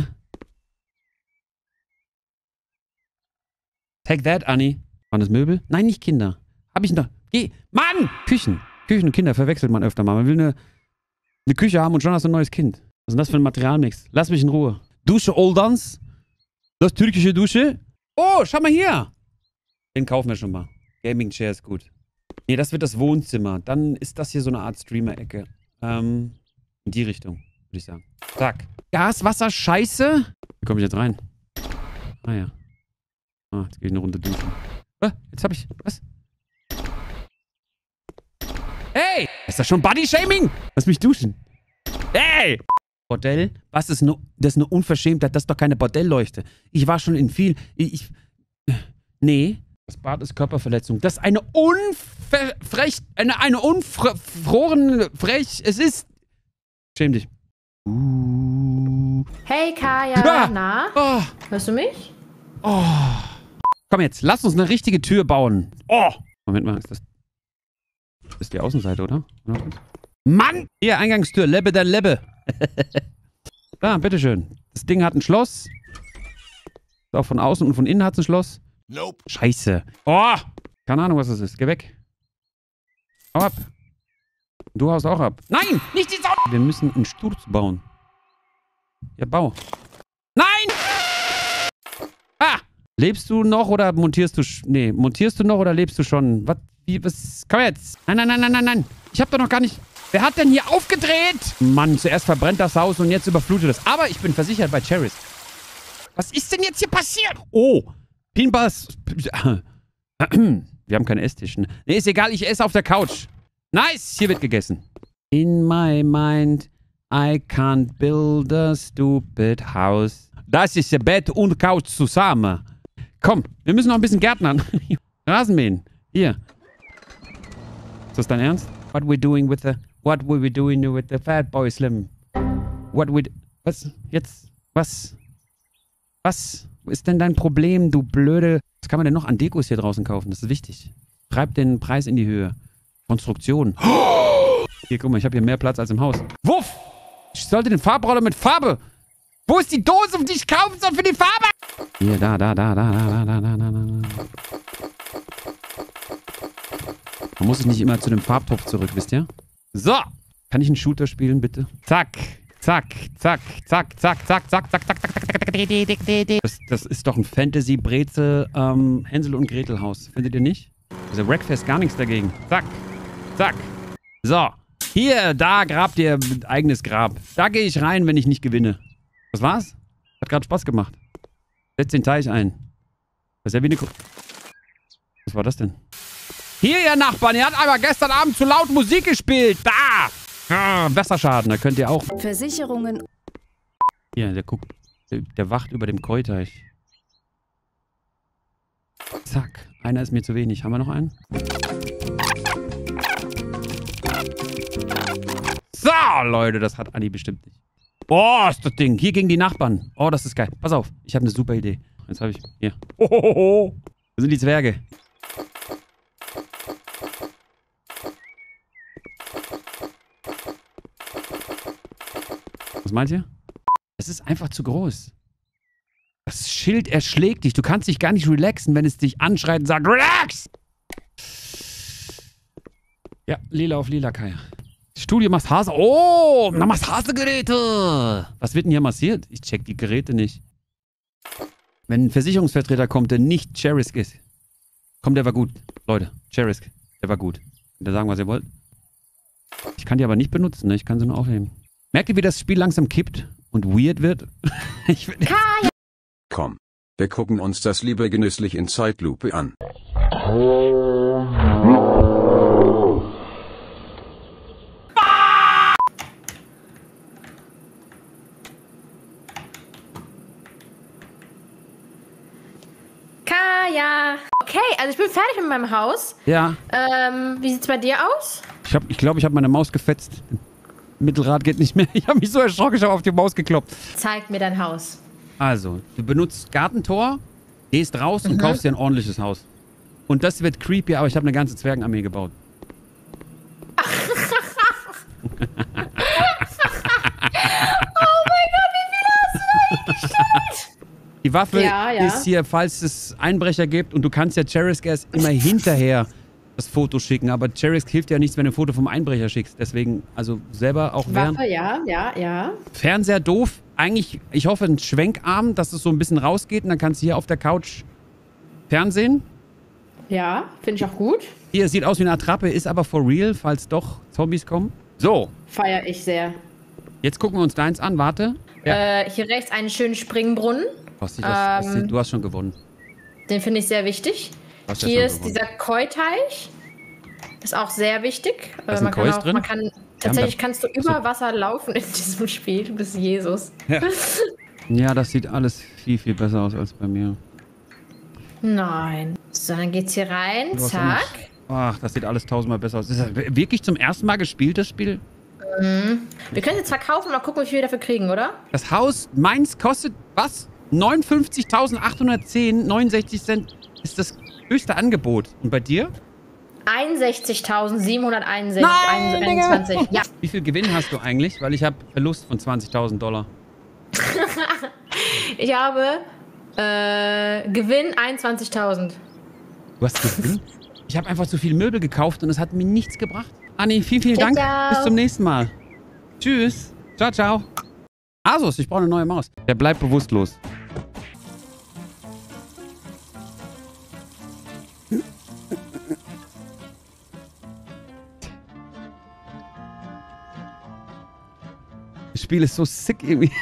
Take that, Anni. Waren das Möbel? Nein, nicht Kinder. Hab ich noch. Geh. Mann! Küchen. Küchen und Kinder verwechselt man öfter mal. Man will eine, eine Küche haben und schon hast du ein neues Kind. Was ist denn das für ein Materialmix? Lass mich in Ruhe. Dusche Oldans. Das türkische Dusche. Oh, schau mal hier. Den kaufen wir schon mal. Gaming Chair ist gut. Nee, das wird das Wohnzimmer. Dann ist das hier so eine Art Streamer-Ecke. Ähm, in die Richtung, würde ich sagen. Zack. Gas, Wasser, Scheiße. Wie komme ich jetzt rein? Ah ja. Ah, jetzt gehe ich eine Runde duschen. Ah, jetzt hab ich... Was? Hey! Ist das schon Body-Shaming? Lass mich duschen. Hey! Bordell? Was ist ne, das ist eine Unverschämtheit? Das ist doch keine Bordellleuchte. Ich war schon in viel... Ich... ich nee. Das Bad ist Körperverletzung. Das ist eine unverfrech... Eine, eine unfroren... Frech... Es ist... Schäm dich. Uh. Hey Kaya, ah. Na? Oh. Hörst du mich? Oh. Komm jetzt, lass uns eine richtige Tür bauen. Oh. Moment mal, ist das... Das ist die Außenseite, oder? Mann! Hier, Eingangstür. Lebbe der Lebbe. Da, bitteschön. Das Ding hat ein Schloss. Auch von außen und von innen hat es ein Schloss. Nope. Scheiße. Oh! Keine Ahnung, was das ist. Geh weg. Hau ab. Du haust auch ab. Nein! Nicht die Sau! Wir müssen einen Sturz bauen. Ja, bau. Nein! Ah! Lebst du noch oder montierst du... Nee, montierst du noch oder lebst du schon? Was? Wie, was? Komm jetzt! Nein, nein, nein, nein, nein, nein! Ich hab doch noch gar nicht... Wer hat denn hier aufgedreht? Mann, zuerst verbrennt das Haus und jetzt überflutet es. Aber ich bin versichert bei Cherisk. Was ist denn jetzt hier passiert? Oh! Pinball... Wir haben keinen Esstisch. Nee, ist egal, ich esse auf der Couch. Nice! Hier wird gegessen. In my mind, I can't build a stupid house. Das ist ja Bett und Couch zusammen. Komm, wir müssen noch ein bisschen gärtnern. Rasenmähen. Hier. Ist das dein Ernst? What we doing with the... What we we doing with the fat boy slim? What we... Was? Jetzt? Was? Was? Wo ist denn dein Problem, du blöde... Was kann man denn noch an Dekos hier draußen kaufen? Das ist wichtig. Treib den Preis in die Höhe. Konstruktion. Hier, guck mal, ich habe hier mehr Platz als im Haus. Wuff! Ich sollte den Farbroller mit Farbe... Wo ist die Dose, die ich kaufen soll für die Farbe? Hier, da, da, da, da, da, da, da, da, da. Man muss sich nicht immer zu dem Farbtopf zurück, wisst ihr? So. Kann ich einen Shooter spielen, bitte? Zack. Zack. Zack. Zack. Zack. Zack. Zack. Zack. Zack. Zack. Zack. Das, das ist doch ein Fantasy-Brezel ähm, Hänsel und Gretel Haus. Findet ihr nicht? Also Wreckfest gar nichts dagegen. Zack. Zack. So. Hier, da grabt ihr eigenes Grab. Da gehe ich rein, wenn ich nicht gewinne. Was war's? Hat gerade Spaß gemacht. Setz den Teich ein. Das ist ja wie eine... Ko Was war das denn? Hier, ihr Nachbarn, ihr habt aber gestern Abend zu laut Musik gespielt. Da! Ah, Wasserschaden, da könnt ihr auch... Versicherungen. Hier, der guckt... Der, der wacht über dem Keuteich. Zack. Einer ist mir zu wenig. Haben wir noch einen? So, Leute, das hat Anni bestimmt nicht. Boah, ist das Ding. Hier gegen die Nachbarn. Oh, das ist geil. Pass auf, ich habe eine super Idee. Jetzt habe ich... Hier. Hohoho. Das sind die Zwerge. Was meint ihr? Es ist einfach zu groß. Das Schild erschlägt dich. Du kannst dich gar nicht relaxen, wenn es dich anschreit und sagt, relax! Ja, lila auf lila, Kaya. Studio Massage. Oh, na Massagegeräte. Was wird denn hier massiert? Ich check die Geräte nicht. Wenn ein Versicherungsvertreter kommt, der nicht Cherisk ist. Komm, der war gut. Leute, Cherisk, der war gut. Könnt ihr sagen, was ihr wollt? Ich kann die aber nicht benutzen, ne? Ich kann sie nur aufheben. Merkt ihr, wie das Spiel langsam kippt und weird wird? Ich will nicht. Komm, wir gucken uns das lieber genüsslich in Zeitlupe an. Kaya. Okay, also ich bin fertig mit meinem Haus. Ja. Ähm, wie sieht's bei dir aus? Ich glaube, ich, glaub, ich habe meine Maus gefetzt. Mittelrad geht nicht mehr. Ich habe mich so erschrocken, ich habe auf die Maus gekloppt. Zeig mir dein Haus. Also, du benutzt Gartentor, gehst raus und Mhm. kaufst dir ein ordentliches Haus. Und das wird creepy, aber ich habe eine ganze Zwergenarmee gebaut. Oh mein Gott, wie viele hast du da hingestellt? Die Waffe Ja, ja. ist hier, falls es Einbrecher gibt. Und du kannst ja Cherisk erst immer hinterher das Foto schicken. Aber Cherisk hilft ja nichts, wenn du ein Foto vom Einbrecher schickst. Deswegen, also selber auch während... Waffe, ja, ja, ja. Fernseher doof. Eigentlich, ich hoffe, ein Schwenkarm, dass es so ein bisschen rausgeht. Und dann kannst du hier auf der Couch Fernsehen. Ja, finde ich auch gut. Hier, sieht aus wie eine Attrappe, ist aber for real, falls doch Zombies kommen. So, Feier ich sehr. jetzt gucken wir uns deins an. Warte. Ja. Äh, hier rechts einen schönen Springbrunnen. Was, ich, was, was, Ähm, du hast schon gewonnen. Den finde ich sehr wichtig. Du hast ja Hier schon ist gewonnen. dieser Koi-Teich. Ist auch sehr wichtig. Da ist Äh, ein man kann Kois auch, drin? man kann, tatsächlich kannst du über Wasser laufen in diesem Spiel. Du bist Jesus. Ja. Ja, das sieht alles viel, viel besser aus als bei mir. Nein. So, dann geht's hier rein. Du hast auch Zack. nicht- Ach, das sieht alles tausendmal besser aus. Ist das wirklich zum ersten Mal gespielt, das Spiel? Mhm. Wir können es jetzt verkaufen, mal gucken, wie viel wir dafür kriegen, oder? Das Haus, meins kostet, was? neunundfünfzigtausendachthundertzehn, neunundsechzig Cent ist das höchste Angebot. Und bei dir? einundsechzigtausendsiebenhunderteinundsechzig. Ja. Wie viel Gewinn hast du eigentlich? Weil ich habe Verlust von zwanzigtausend Dollar. Ich habe äh, Gewinn einundzwanzigtausend. Du hast Gewinn? Ich habe einfach zu viel Möbel gekauft und es hat mir nichts gebracht. Anni, vielen, vielen Dank. Ciao. Bis zum nächsten Mal. Tschüss. Ciao, ciao. Asus, ich brauche eine neue Maus. Der bleibt bewusstlos. Das Spiel ist so sick irgendwie.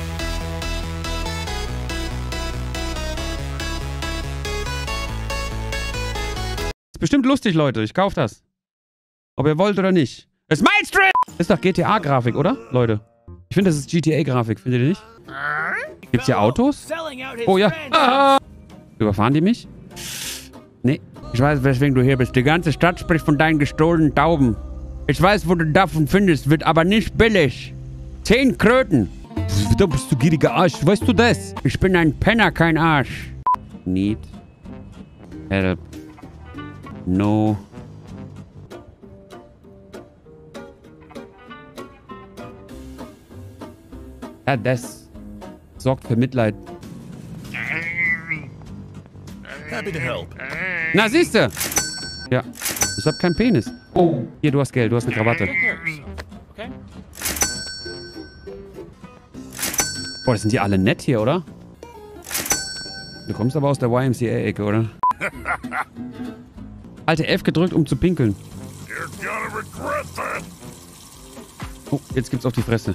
Ist bestimmt lustig, Leute. Ich kauf das. Ob ihr wollt oder nicht. Das ist mein Stream! Das ist doch G T A-Grafik, oder? Leute. Ich finde, das ist G T A-Grafik. Findet ihr nicht? Gibt's hier Autos? Oh ja. Ah. Überfahren die mich? Nee. Ich weiß, weswegen du hier bist. Die ganze Stadt spricht von deinen gestohlenen Tauben. Ich weiß, wo du davon findest, wird aber nicht billig. Zehn Kröten. Da bist du gieriger Arsch. Weißt du das? Ich bin ein Penner, kein Arsch. Need help. No. Ja, das sorgt für Mitleid. Happy to help. Na, siehste. Ja. Ich hab keinen Penis. Oh. Hier, du hast Geld. Du hast eine Krawatte. Okay. Boah, das sind die alle nett hier, oder? Du kommst aber aus der Y M C A-Ecke, oder? Alte F gedrückt, um zu pinkeln. gonna regret that. Oh, jetzt gibt's auf die Fresse.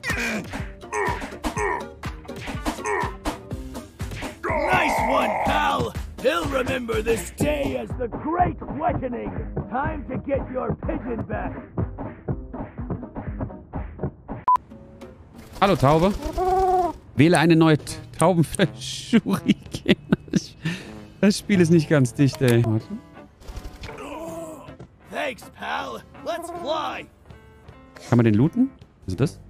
Nice one, pal! He'll remember this day as the Great Weakening. Time to get your pigeon back. Hallo Taube. Wähle eine neue Taubenverschuriken. Das Spiel ist nicht ganz dicht, ey. Warte. Thanks, pal. Let's fly. Kann man den looten? Was ist das?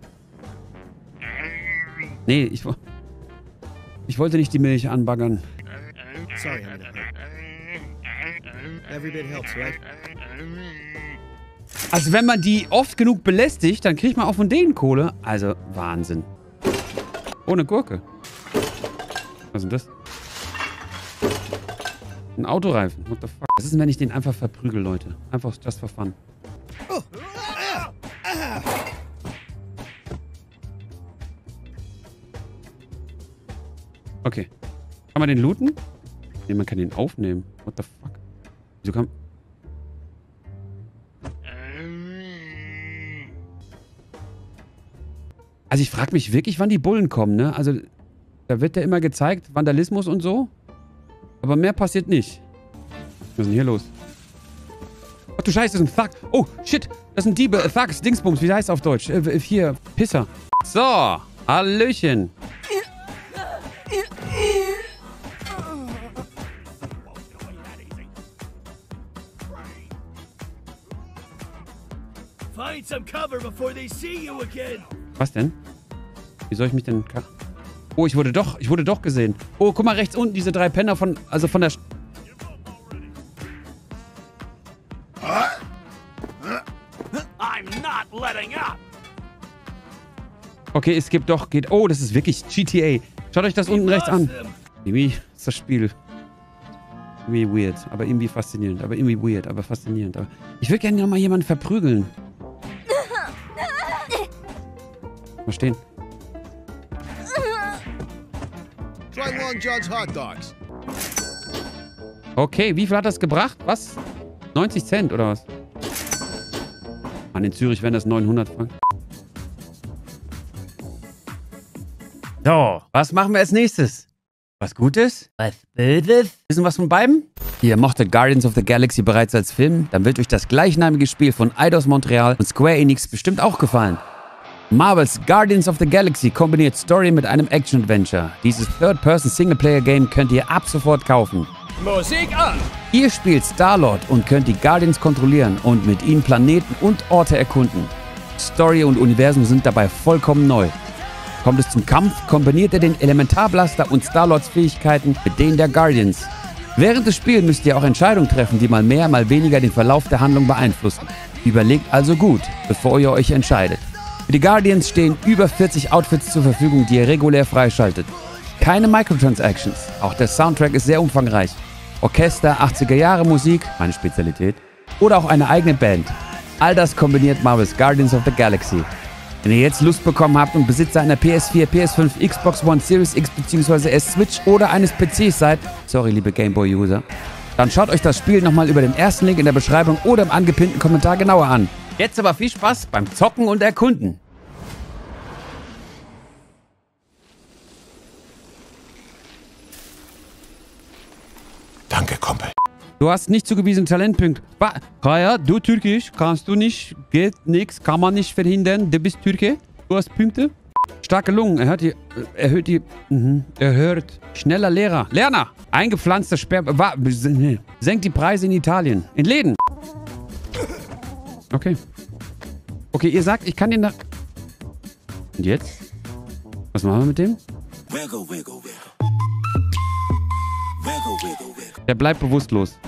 Nee, ich, wo- ich wollte nicht die Milch anbaggern. Sorry, I'm in a hurry. Every bit helps, right? Also wenn man die oft genug belästigt, dann kriegt man auch von denen Kohle. Also Wahnsinn. Ohne Gurke. Was ist denn das? Ein Autoreifen. What the fuck? Was ist denn, wenn ich den einfach verprügel, Leute? Einfach just for fun. Okay. Kann man den looten? Nee, man kann den aufnehmen. What the fuck? Wieso kann... Also ich frage mich wirklich, wann die Bullen kommen, ne? Also da wird ja immer gezeigt, Vandalismus und so. Aber mehr passiert nicht. Was ist denn hier los? Ach du Scheiße, das ist ein Thug. Oh, shit. Das sind Diebe. Äh, Thugs, Dingsbums. Wie heißt es auf Deutsch? Äh, hier, Pisser. So, Hallöchen. Find some cover before they see you again. Was denn? Wie soll ich mich denn... ka- Oh, ich wurde doch, ich wurde doch gesehen. Oh, guck mal rechts unten, diese drei Penner von, also von der... Sch- I'm not letting up. Okay, es gibt doch, geht... Oh, das ist wirklich G T A. Schaut euch das unten rechts an. Irgendwie ist das Spiel... Irgendwie weird, aber irgendwie faszinierend. Aber irgendwie weird, aber faszinierend. Aber ich würde gerne noch mal jemanden verprügeln. Mal stehen. Try Long John's Hot Dogs. Okay, wie viel hat das gebracht? Was? neunzig Cent oder was? Mann, in Zürich wären das neunhundert Franken. So, was machen wir als nächstes? Was Gutes? Was Böses? Wissen was von beiden? Ihr mochtet Guardians of the Galaxy bereits als Film? Dann wird euch das gleichnamige Spiel von Eidos Montreal und Square Enix bestimmt auch gefallen. Marvels Guardians of the Galaxy kombiniert Story mit einem Action-Adventure. Dieses Third-Person-Singleplayer-Game könnt ihr ab sofort kaufen. Musik an! Ihr spielt Star-Lord und könnt die Guardians kontrollieren und mit ihnen Planeten und Orte erkunden. Story und Universum sind dabei vollkommen neu. Kommt es zum Kampf, kombiniert ihr den Elementarblaster und Star-Lords Fähigkeiten mit denen der Guardians. Während des Spiels müsst ihr auch Entscheidungen treffen, die mal mehr, mal weniger den Verlauf der Handlung beeinflussen. Überlegt also gut, bevor ihr euch entscheidet. Für die Guardians stehen über vierzig Outfits zur Verfügung, die ihr regulär freischaltet. Keine Microtransactions. Auch der Soundtrack ist sehr umfangreich. Orchester, achtziger Jahre Musik, meine Spezialität, oder auch eine eigene Band. All das kombiniert Marvel's Guardians of the Galaxy. Wenn ihr jetzt Lust bekommen habt und Besitzer einer P S vier, P S fünf, Xbox One, Series X bzw. S Switch oder eines P Cs seid, sorry liebe Gameboy-User, dann schaut euch das Spiel nochmal über den ersten Link in der Beschreibung oder im angepinnten Kommentar genauer an. Jetzt aber viel Spaß beim Zocken und Erkunden. Danke, Kumpel. Du hast nicht zugewiesene Talentpunkte. Ba- Kaya, du Türkisch, kannst du nicht, geht nix, kann man nicht verhindern. Du bist Türke, du hast Punkte. Starke Lungen, erhöht die, erhöht die, mhm, erhöht. Schneller Lehrer. Lerner, eingepflanzter Sperma, wa- nee. Senkt die Preise in Italien. In Läden. Okay. Okay, ihr sagt, ich kann den nach... Und jetzt? Was machen wir mit dem? Wiggle, wiggle, wiggle. Wiggle, wiggle, wiggle. Der bleibt bewusstlos.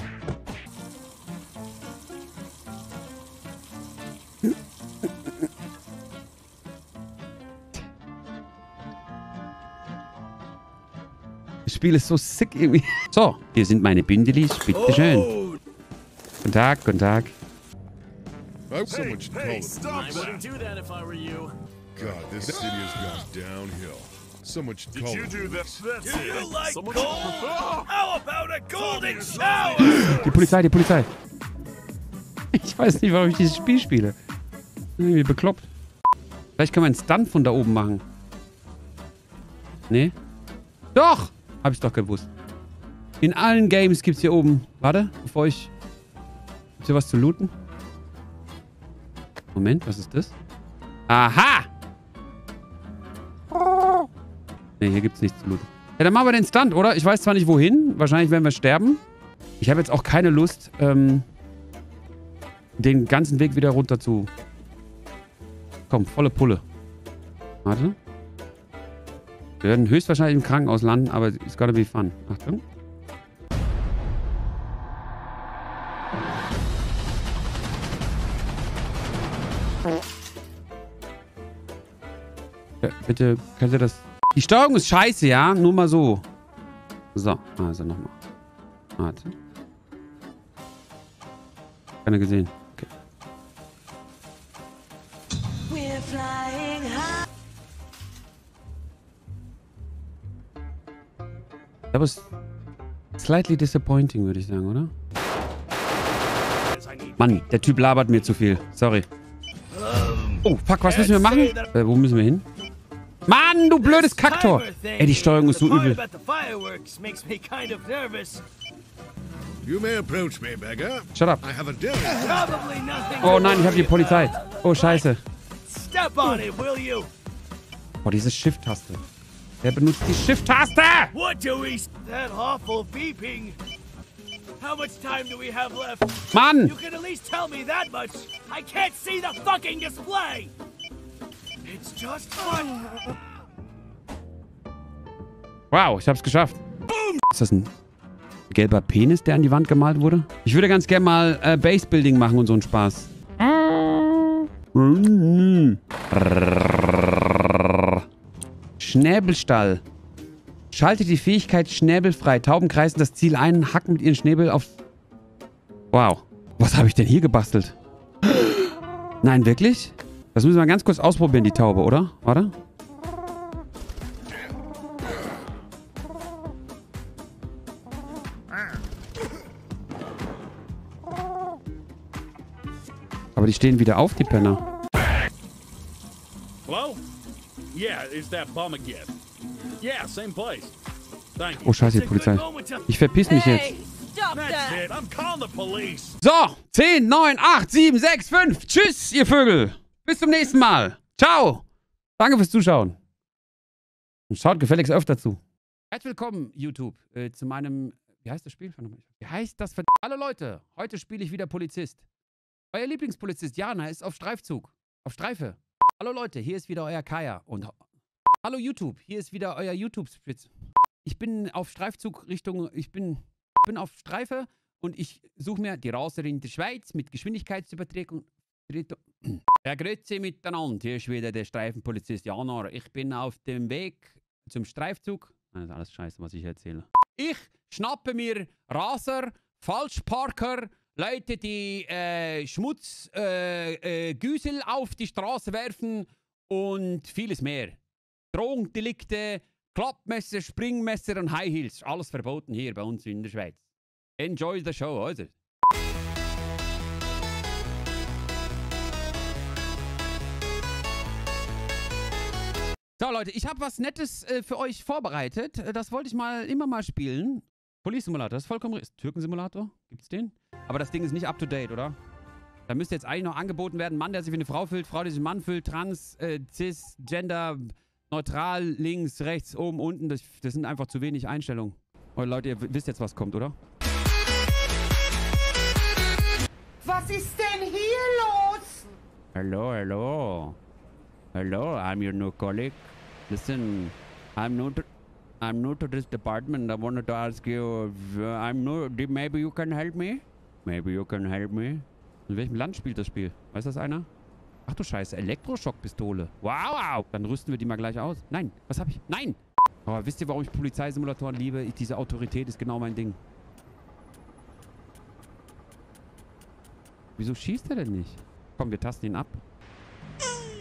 Das Spiel ist so sick irgendwie. So, hier sind meine Bindelis. Bitteschön. Oh. Guten Tag, guten Tag. Oh, someone should call it. Stop! I wouldn't do that if I were you. God, this city has gone downhill. Someone should call Did you it. do that? That's Do you it. like Someone- gold? How about a golden shower? Die Polizei, die Polizei. Ich weiß nicht, warum ich dieses Spiel spiele. Irgendwie bekloppt. Vielleicht können wir einen Stunt von da oben machen. Nee? Doch! Hab ich doch gewusst. In allen Games gibt's hier oben... Warte, bevor ich... Gibt's hier was zu looten? Moment, was ist das? Aha! Ne, hier gibt's nichts zu looten. Ja, dann machen wir den Stunt, oder? Ich weiß zwar nicht wohin. Wahrscheinlich werden wir sterben. Ich habe jetzt auch keine Lust, ähm, den ganzen Weg wieder runter zu... Komm, volle Pulle. Warte. Wir werden höchstwahrscheinlich im Krankenhaus landen, aber it's gotta be fun. Achtung. Ja, bitte, könnt ihr das... Die Steuerung ist scheiße, ja? Nur mal so. So, also nochmal. Warte. Keiner gesehen. Okay. That was slightly disappointing, würde ich sagen, oder? Mann, der Typ labert mir zu viel. Sorry. Oh, fuck, was müssen wir machen? Äh, wo müssen wir hin? Mann, du blödes Kaktor! Ey, die Steuerung ist so übel. You may approach me, beggar. Shut up. I have a deal. Oh nein, ich habe die Polizei. Oh, scheiße. Step on it, will you? Oh, diese Shift-Taste. Wer benutzt die Shift-Taste? What do we... That awful beeping. How much time do we have left? Mann! You can at least tell me that much. I can't see the fucking display. It's just fun. Wow, ich hab's geschafft. Boom. Ist das ein gelber Penis, der an die Wand gemalt wurde? Ich würde ganz gerne mal äh, Base-Building machen und so einen Spaß. Schnäbelstall. Schaltet die Fähigkeit Schnäbel frei. Tauben kreisen das Ziel ein, hacken mit ihren Schnäbel auf... Wow. Was habe ich denn hier gebastelt? Nein, wirklich? Das müssen wir ganz kurz ausprobieren, die Taube, oder? Warte. Aber die stehen wieder auf, die Penner. Hello? Yeah, it's that bum again. Yeah, same place. Thank you. Oh, scheiße, die Polizei. Ich verpiss mich jetzt. That's it. I'm calling the police. So, zehn, neun, acht, sieben, sechs, fünf. Tschüss, ihr Vögel. Bis zum nächsten Mal. Ciao. Danke fürs Zuschauen. Und schaut gefälligst öfter zu. Herzlich willkommen, YouTube, äh, zu meinem... Wie heißt das Spiel? Wie heißt das? Hallo Leute, heute spiele ich wieder Polizist. Euer Lieblingspolizist Jana ist auf Streifzug. Auf Streife. Hallo Leute, hier ist wieder euer Kaya. Und hallo YouTube, hier ist wieder euer YouTube-Spitz. Ich bin auf Streifzug Richtung... Ich bin, bin auf Streife und ich suche mir die Raserin der Schweiz mit Geschwindigkeitsübertragung. Ja, grüezi miteinander. Hier ist wieder der Streifenpolizist Jana. Ich bin auf dem Weg zum Streifzug. Das ist alles scheiße, was ich erzähle. Ich schnappe mir Raser, Falschparker, Leute, die äh, Schmutzgüsel äh, äh, auf die Straße werfen und vieles mehr. Drogendelikte, Klappmesser, Springmesser und High Heels. Alles verboten hier bei uns in der Schweiz. Enjoy the show, also. So Leute, ich habe was Nettes äh, für euch vorbereitet. Das wollte ich mal immer mal spielen. Police Simulator, das ist vollkommen richtig. Türken-Simulator, gibt's den? Aber das Ding ist nicht up to date, oder? Da müsste jetzt eigentlich noch angeboten werden, Mann, der sich wie eine Frau fühlt, Frau, die sich Mann fühlt, trans, äh, cis, gender, neutral, links, rechts, oben, unten. Das, das sind einfach zu wenig Einstellungen. Oh, Leute, ihr wisst jetzt, was kommt, oder? Was ist denn hier los? Hello, hello. Hello, I'm your new colleague. Listen, I'm new to, I'm new to this department. I wanted to ask you, if, uh, I'm new, maybe you can help me? Maybe you can help me? In welchem Land spielt das Spiel? Weiß das einer? Ach du Scheiße, Elektroschockpistole. Wow, wow. Dann rüsten wir die mal gleich aus. Nein, was hab ich? Nein! Aber wisst ihr, warum ich Polizeisimulatoren liebe? Ich, diese Autorität ist genau mein Ding. Wieso schießt er denn nicht? Komm, wir tasten ihn ab.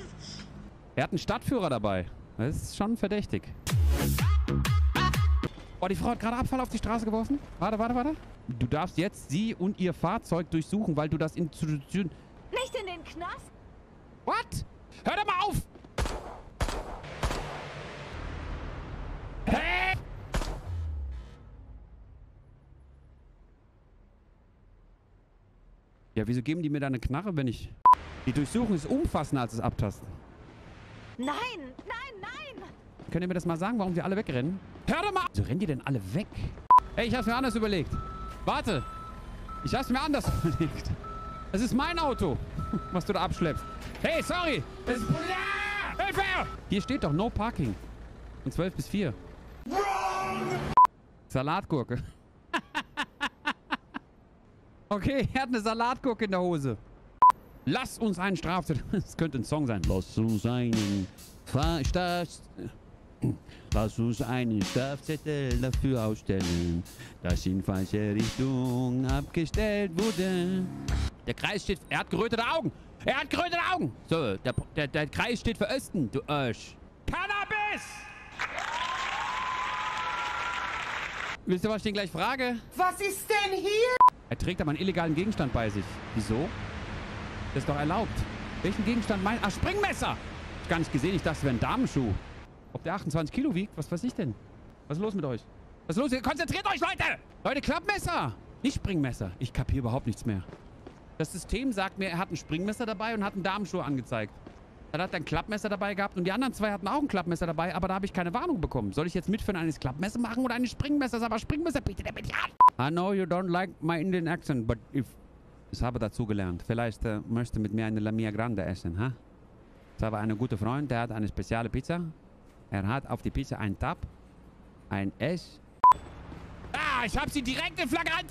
Er hat einen Stadtführer dabei. Das ist schon verdächtig. Oh, die Frau hat gerade Abfall auf die Straße geworfen. Warte, warte, warte. Du darfst jetzt sie und ihr Fahrzeug durchsuchen, weil du das Institution... Nicht in den Knast? What? Hör doch mal auf! Hey! Ja, wieso geben die mir da eine Knarre, wenn ich... Die Durchsuchung ist umfassender als das Abtasten. Nein, nein, nein! Könnt ihr mir das mal sagen, warum wir alle wegrennen? Hör doch mal! Wieso rennen die denn alle weg? Ey, ich hab's mir anders überlegt. Warte! Ich hab's mir anders überlegt. Das ist mein Auto, was du da abschleppst. Hey, sorry! Das ist... Ja! Hilfe! Hier steht doch No Parking. Von zwölf bis vier. Salatgurke. Okay, er hat eine Salatgurke in der Hose. Lass uns einen Strafzettel... Das könnte ein Song sein. Lass uns einen... Lass uns einen Strafzettel dafür ausstellen, dass in falsche Richtung abgestellt wurde. Der Kreis steht... Er hat gerötete Augen! Er hat gerötete Augen! So, der, der, der Kreis steht für Osten, du Arsch. Cannabis! Wisst ihr, was ich den gleich frage? Was ist denn hier? Er trägt aber einen illegalen Gegenstand bei sich. Wieso? Das ist doch erlaubt. Welchen Gegenstand meint... Ach, Springmesser! Hab ich gar nicht gesehen. Ich dachte, es wäre ein Damenschuh. Ob der achtundzwanzig Kilo wiegt? Was weiß ich denn? Was ist los mit euch? Was ist los? Konzentriert euch, Leute! Leute, Klappmesser! Nicht Springmesser. Ich kapiere überhaupt nichts mehr. Das System sagt mir, er hat ein Springmesser dabei und hat einen Damenschuh angezeigt. Dann hat er ein Klappmesser dabei gehabt und die anderen zwei hatten auch ein Klappmesser dabei, aber da habe ich keine Warnung bekommen. Soll ich jetzt mit für ein Klappmesser machen oder ein Springmesser? Aber Springmesser bietet er mir nicht an. I know you don't like my Indian accent, but if... Ich habe dazu gelernt. Vielleicht äh, möchte mit mir eine La Mia Grande essen, ha? Ich habe einen guten Freund, der hat eine spezielle Pizza. Er hat auf die Pizza einen Tab, ein S. Ah, ich habe sie direkt in Flagrant.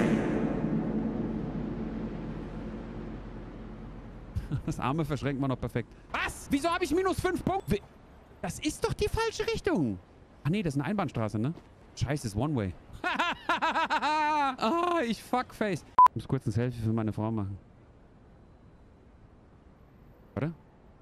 Das Arme verschränkt man noch perfekt. Was? Wieso habe ich minus fünf Punkte? Das ist doch die falsche Richtung. Ach nee, das ist eine Einbahnstraße, ne? Scheiße, ist One-Way. Ah, ich fuckface. Ich muss kurz ein Selfie für meine Frau machen. Warte.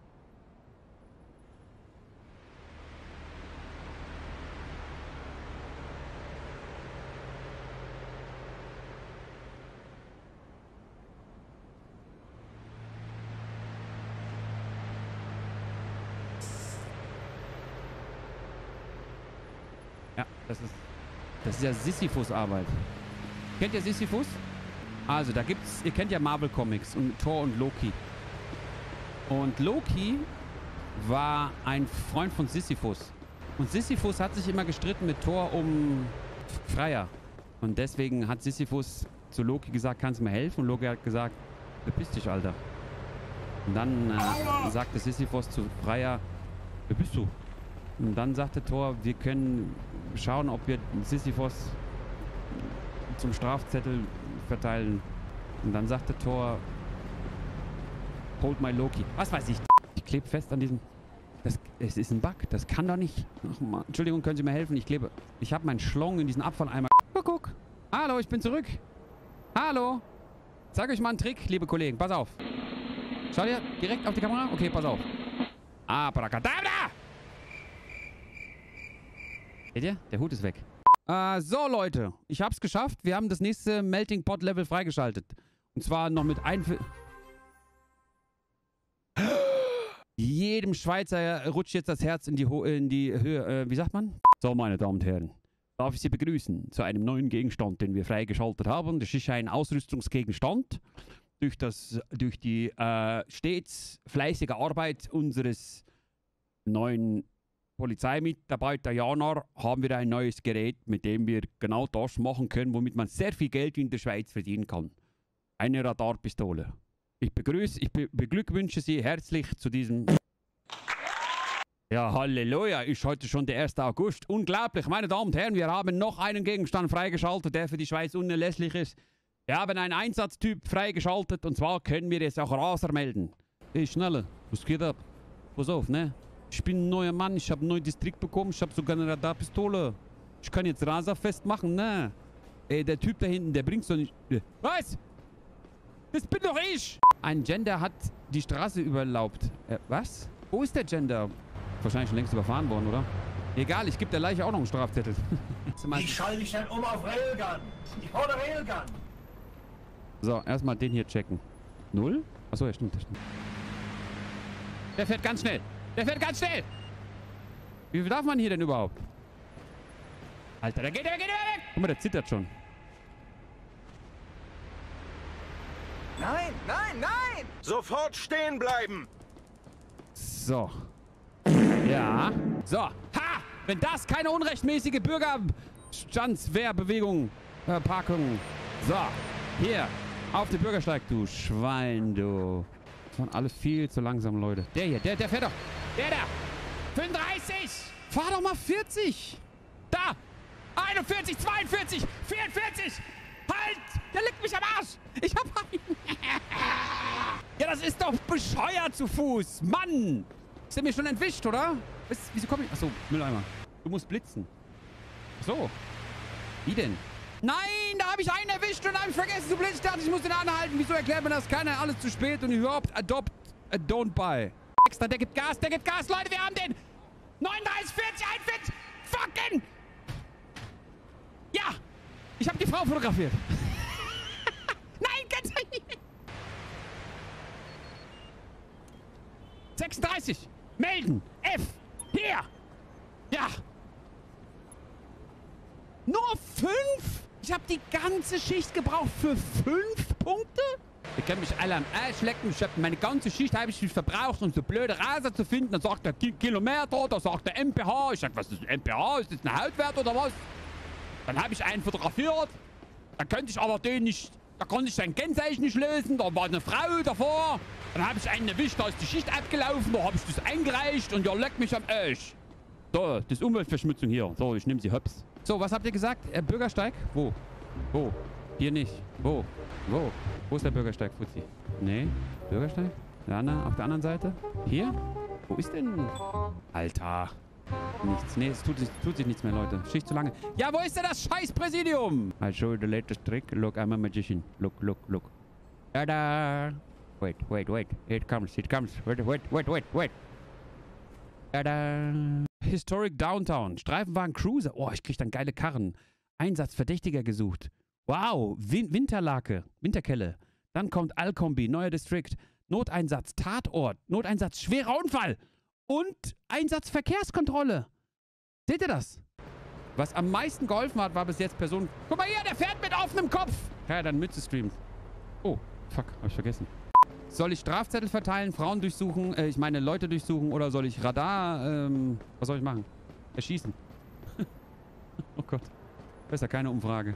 Ja, das ist, das ist ja Sisyphus-Arbeit. Kennt ihr Sisyphus? Also, da gibt's, ihr kennt ja Marvel Comics und Thor und Loki. Und Loki war ein Freund von Sisyphus. Und Sisyphus hat sich immer gestritten mit Thor um Freya. Und deswegen hat Sisyphus zu Loki gesagt, kannst du mir helfen? Und Loki hat gesagt, verpiss dich, Alter. Und dann äh, sagte Sisyphus zu Freya, wer bist du? Und dann sagte Thor, wir können schauen, ob wir Sisyphos zum Strafzettel verteilen. Und dann sagte Thor, hold my Loki. Was weiß ich. Ich klebe fest an diesem... Das, es ist ein Bug. Das kann doch nicht... Ach Mann. Entschuldigung, können Sie mir helfen? Ich klebe... Ich habe meinen Schlong in diesen Abfalleimer... Guck, guck. Hallo, ich bin zurück. Hallo. Sag euch mal einen Trick, liebe Kollegen. Pass auf. Schaut ihr direkt auf die Kamera? Okay, pass auf. Abracadabra! Seht ihr? Der Hut ist weg. Äh, so Leute, ich hab's geschafft. Wir haben das nächste Melting Pot Level freigeschaltet. Und zwar noch mit ein... Jedem Schweizer rutscht jetzt das Herz in die, Ho in die Höhe. Äh, wie sagt man? So, meine Damen und Herren. Darf ich Sie begrüßen zu einem neuen Gegenstand, den wir freigeschaltet haben. Das ist ein Ausrüstungsgegenstand. Durch, das, durch die äh, stets fleißige Arbeit unseres neuen Polizeimitarbeiter Janar haben wir ein neues Gerät, mit dem wir genau das machen können, womit man sehr viel Geld in der Schweiz verdienen kann. Eine Radarpistole. Ich begrüße, ich be beglückwünsche Sie herzlich zu diesem... Ja, Halleluja, ist heute schon der erste August. Unglaublich, meine Damen und Herren, wir haben noch einen Gegenstand freigeschaltet, der für die Schweiz unerlässlich ist. Wir haben einen Einsatztyp freigeschaltet und zwar können wir jetzt auch Raser melden. Hey, schneller, was geht ab? Pass auf, ne? Ich bin ein neuer Mann, ich habe einen neuen Distrikt bekommen, ich habe sogar eine Radarpistole. Ich kann jetzt Raser festmachen, ne? Ey, der Typ da hinten, der bringt's doch nicht... Was? Das bin doch ich! Ein Gender hat die Straße überlaubt. Äh, was? Wo ist der Gender? Wahrscheinlich schon längst überfahren worden, oder? Egal, ich gebe der Leiche auch noch einen Strafzettel. Ich schalte dich dann um auf Railgun. Ich hole Railgun. So, erstmal den hier checken. Null? Achso, ja, stimmt, das stimmt. Der fährt ganz schnell. Der fährt ganz schnell. Wie viel darf man hier denn überhaupt? Alter, da geht er, geht er weg. Guck mal, der zittert schon. Nein, nein, nein! Sofort stehen bleiben! So. Ja. So. Ha! Wenn das keine unrechtmäßige Bürgerstandswehrbewegung, äh, Parkung. So. Hier. Auf den Bürgersteig, du Schwein, du. Das waren alle viel zu langsam, Leute. Der hier, der, der fährt doch. Der da. fünfunddreißig. Fahr doch mal vierzig. Da. einundvierzig, zweiundvierzig, vierundvierzig. Halt! Der leckt mich am Arsch! Ich hab einen! Ja, das ist doch bescheuert zu Fuß! Mann! Ist der mir schon entwischt, oder? Ist, wieso komm ich... Achso, Mülleimer. Du musst blitzen. So. Wie denn? Nein, da habe ich einen erwischt und habe ich vergessen zu blitzen. Ich dachte, ich muss den anhalten. Wieso erklärt mir das keiner? Alles zu spät und überhaupt adopt, uh, don't buy. Extra, der gibt Gas, der gibt Gas. Leute, wir haben den! neununddreißig, vierzig, einundvierzig! Fucking! Ja! Ich habe die Frau fotografiert. Nein, ganz nicht. sechsunddreißig. Melden. F. Hier. Ja. Nur fünf? Ich habe die ganze Schicht gebraucht für fünf Punkte? Ihr könnt mich alle am Arsch lecken. Ich hab meine ganze Schicht habe ich verbraucht, um so blöde Raser zu finden. Dann sagt der Kilometer, da sagt der M P H. Ich sag, was ist M P H? Ist das ein Hautwert oder was? Dann habe ich einen fotografiert. Dann könnte ich aber den nicht... Da konnte ich sein Kennzeichen nicht lösen. Da war eine Frau davor. Dann habe ich einen erwischt. Da ist die Schicht abgelaufen. Da habe ich das eingereicht. Und ja, leck mich am Arsch. So, das ist Umweltverschmutzung hier. So, ich nehme sie hops. So, was habt ihr gesagt? Äh, Bürgersteig? Wo? Wo? Hier nicht. Wo? Wo? Wo ist der Bürgersteig, Fuzzi? Nee. Bürgersteig? Ja, na, auf der anderen Seite? Hier? Wo ist denn... Alter... Nichts. Nee, es tut, tut sich nichts mehr, Leute. Schicht zu lange. Ja, wo ist denn das scheiß Präsidium? I'll show you the latest trick. Look, I'm a magician. Look, look, look. Tada! Wait, wait, wait. It comes, it comes. Wait, wait, wait, wait, wait. Tada! Historic Downtown. Streifenwagen Cruiser. Oh, ich krieg dann geile Karren. Einsatz Verdächtiger gesucht. Wow. Win Winterlake. Winterkelle. Dann kommt Alkombi. Neuer District. Noteinsatz. Tatort. Noteinsatz. Schwerer Unfall. Und Einsatz Verkehrskontrolle. Seht ihr das? Was am meisten geholfen hat, war bis jetzt Person... Guck mal hier, der fährt mit offenem Kopf. Ja, dann Mütze streamt. Oh, fuck, hab ich vergessen. Soll ich Strafzettel verteilen, Frauen durchsuchen, äh, ich meine Leute durchsuchen oder soll ich Radar, ähm, was soll ich machen? Erschießen. Oh Gott. Besser keine Umfrage.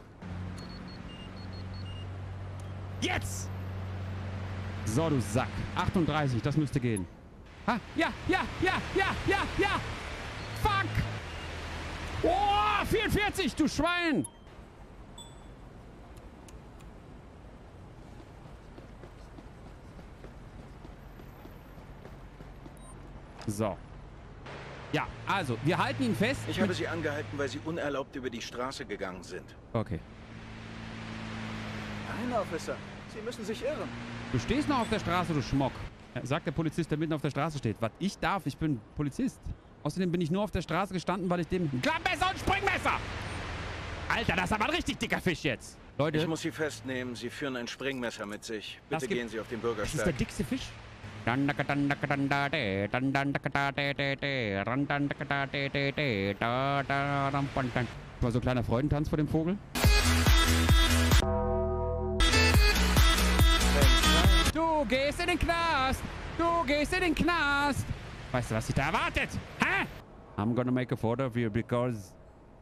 Jetzt! So, du Sack. achtunddreißig, das müsste gehen. Ha, ja, ja, ja, ja, ja, ja. Fuck. Oh, vierundvierzig, du Schwein. So. Ja, also, wir halten ihn fest. Ich habe Sie angehalten, weil Sie unerlaubt über die Straße gegangen sind. Okay. Nein, Officer. Sie müssen sich irren. Du stehst noch auf der Straße, du Schmock. Ja, sagt der Polizist, der mitten auf der Straße steht. Was ich darf, ich bin Polizist. Außerdem bin ich nur auf der Straße gestanden, weil ich dem... Ein Klappmesser und Springmesser! Alter, das ist aber ein richtig dicker Fisch jetzt. Leute... Ich muss Sie festnehmen. Sie führen ein Springmesser mit sich. Bitte gehen Sie auf den Bürgersteig. Das ist der dickste Fisch? War so ein kleiner Freudentanz vor dem Vogel. Du gehst in den Knast! Du gehst in den Knast! Weißt du, was dich da erwartet? Hä? I'm gonna make a photo of you because...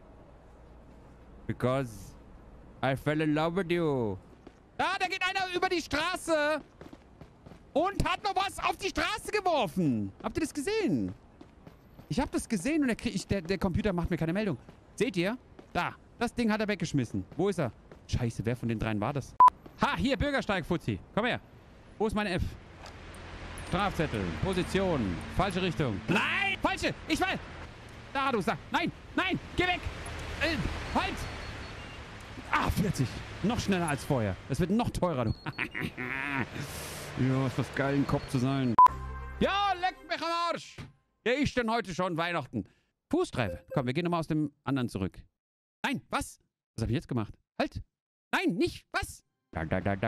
Because... I fell in love with you. Ah, da geht einer über die Straße! Und hat noch was auf die Straße geworfen. Habt ihr das gesehen? Ich hab das gesehen und der, ich, der, der Computer macht mir keine Meldung. Seht ihr? Da. Das Ding hat er weggeschmissen. Wo ist er? Scheiße, wer von den dreien war das? Ha, hier, Bürgersteig, Fuzzi. Komm her. Wo ist meine F? Strafzettel. Position. Falsche Richtung. Nein! Falsche! Ich will! Da, du sagst. Nein! Nein! Geh weg! Äh, halt! Ah, vierzig. Noch schneller als vorher. Es wird noch teurer, du. Ja, ist das geil, ein Kopf zu sein. Ja, leck mich am Arsch. Ja, ist denn heute schon Weihnachten? Fußstreife. Komm, wir gehen nochmal aus dem anderen zurück. Nein, was? Was habe ich jetzt gemacht? Halt! Nein, nicht! Was? Das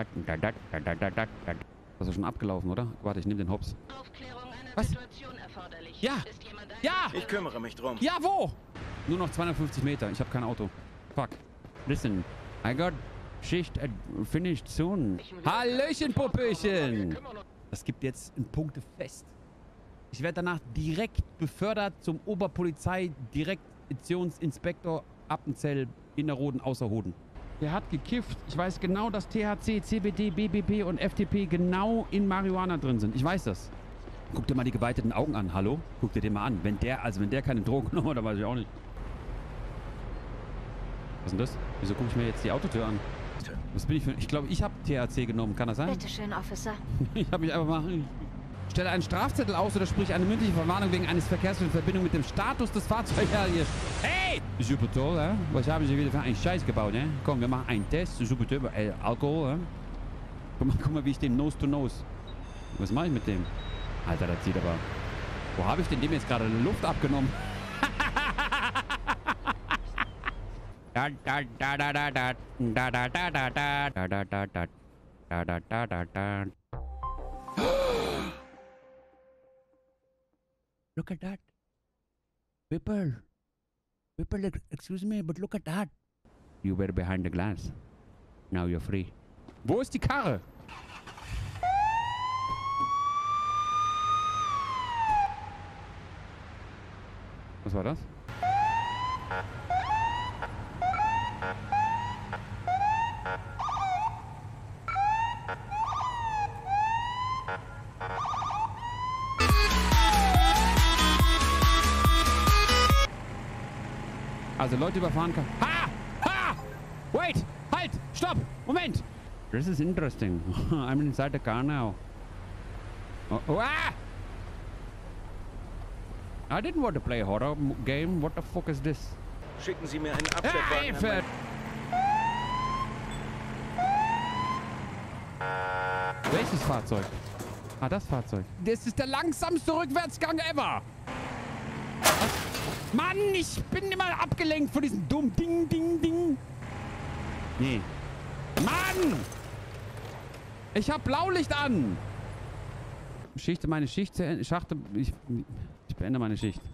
ist schon abgelaufen, oder? Warte, ich nehme den Hops. Was? Ja! Ja! Ich kümmere mich drum. Ja, wo? Nur noch zweihundertfünfzig Meter. Ich habe kein Auto. Fuck. Listen, I got Schicht finished soon. Hallöchen, Puppöchen! Das gibt jetzt ein Punktefest. Ich werde danach direkt befördert zum Oberpolizei-Direktionsinspektor Appenzell Innerrhoden Außerhoden. Der hat gekifft. Ich weiß genau, dass T H C, C B D, B B P und F T P genau in Marihuana drin sind. Ich weiß das. Guck dir mal die geweiteten Augen an. Hallo? Guck dir den mal an. Wenn der, also wenn der keine Drogen genommen hat, dann weiß ich auch nicht. Was ist denn das? Wieso gucke ich mir jetzt die Autotür an? Was bin ich für... Ich glaube, ich habe T H C genommen. Kann das sein? Bitte schön, Officer. Ich habe mich einfach mal... Stelle einen Strafzettel aus oder sprich eine mündliche Verwarnung wegen eines Verkehrs in Verbindung mit dem Status des Fahrzeugs. Ja, hier. Hey! Super toll, hè? Was haben Sie wieder für einen Scheiß gebaut, hè? Komm, wir machen einen Test. Super toll. Äh, Alkohol, hè? Guck mal, guck mal, wie ich den Nose to Nose. Was mache ich mit dem? Alter, das sieht aber... Wo habe ich denn dem jetzt gerade Luft abgenommen? Da da da da da da da da da da da da da da da da da da da. Look at that. People. People, excuse me, but look at that. You were behind the glass. Now you're free. Wo ist die Karre? Was war das? Also Leute überfahren kann. Ha! Ha! Wait! Halt! Stopp! Moment! This is interesting. I'm inside the car now. Oh, oh, ah! I didn't want to play a horror game. What the fuck is this? Schicken Sie mir einen Abschleppwagen. Welches Fahrzeug? Ah, das Fahrzeug. Das ist der langsamste Rückwärtsgang ever. Was? Mann, ich bin immer abgelenkt von diesem dummen Ding, Ding, Ding. Nee. Mann! Ich hab Blaulicht an. Schichte meine Schicht. Schachte. Ich, ich beende meine Schicht.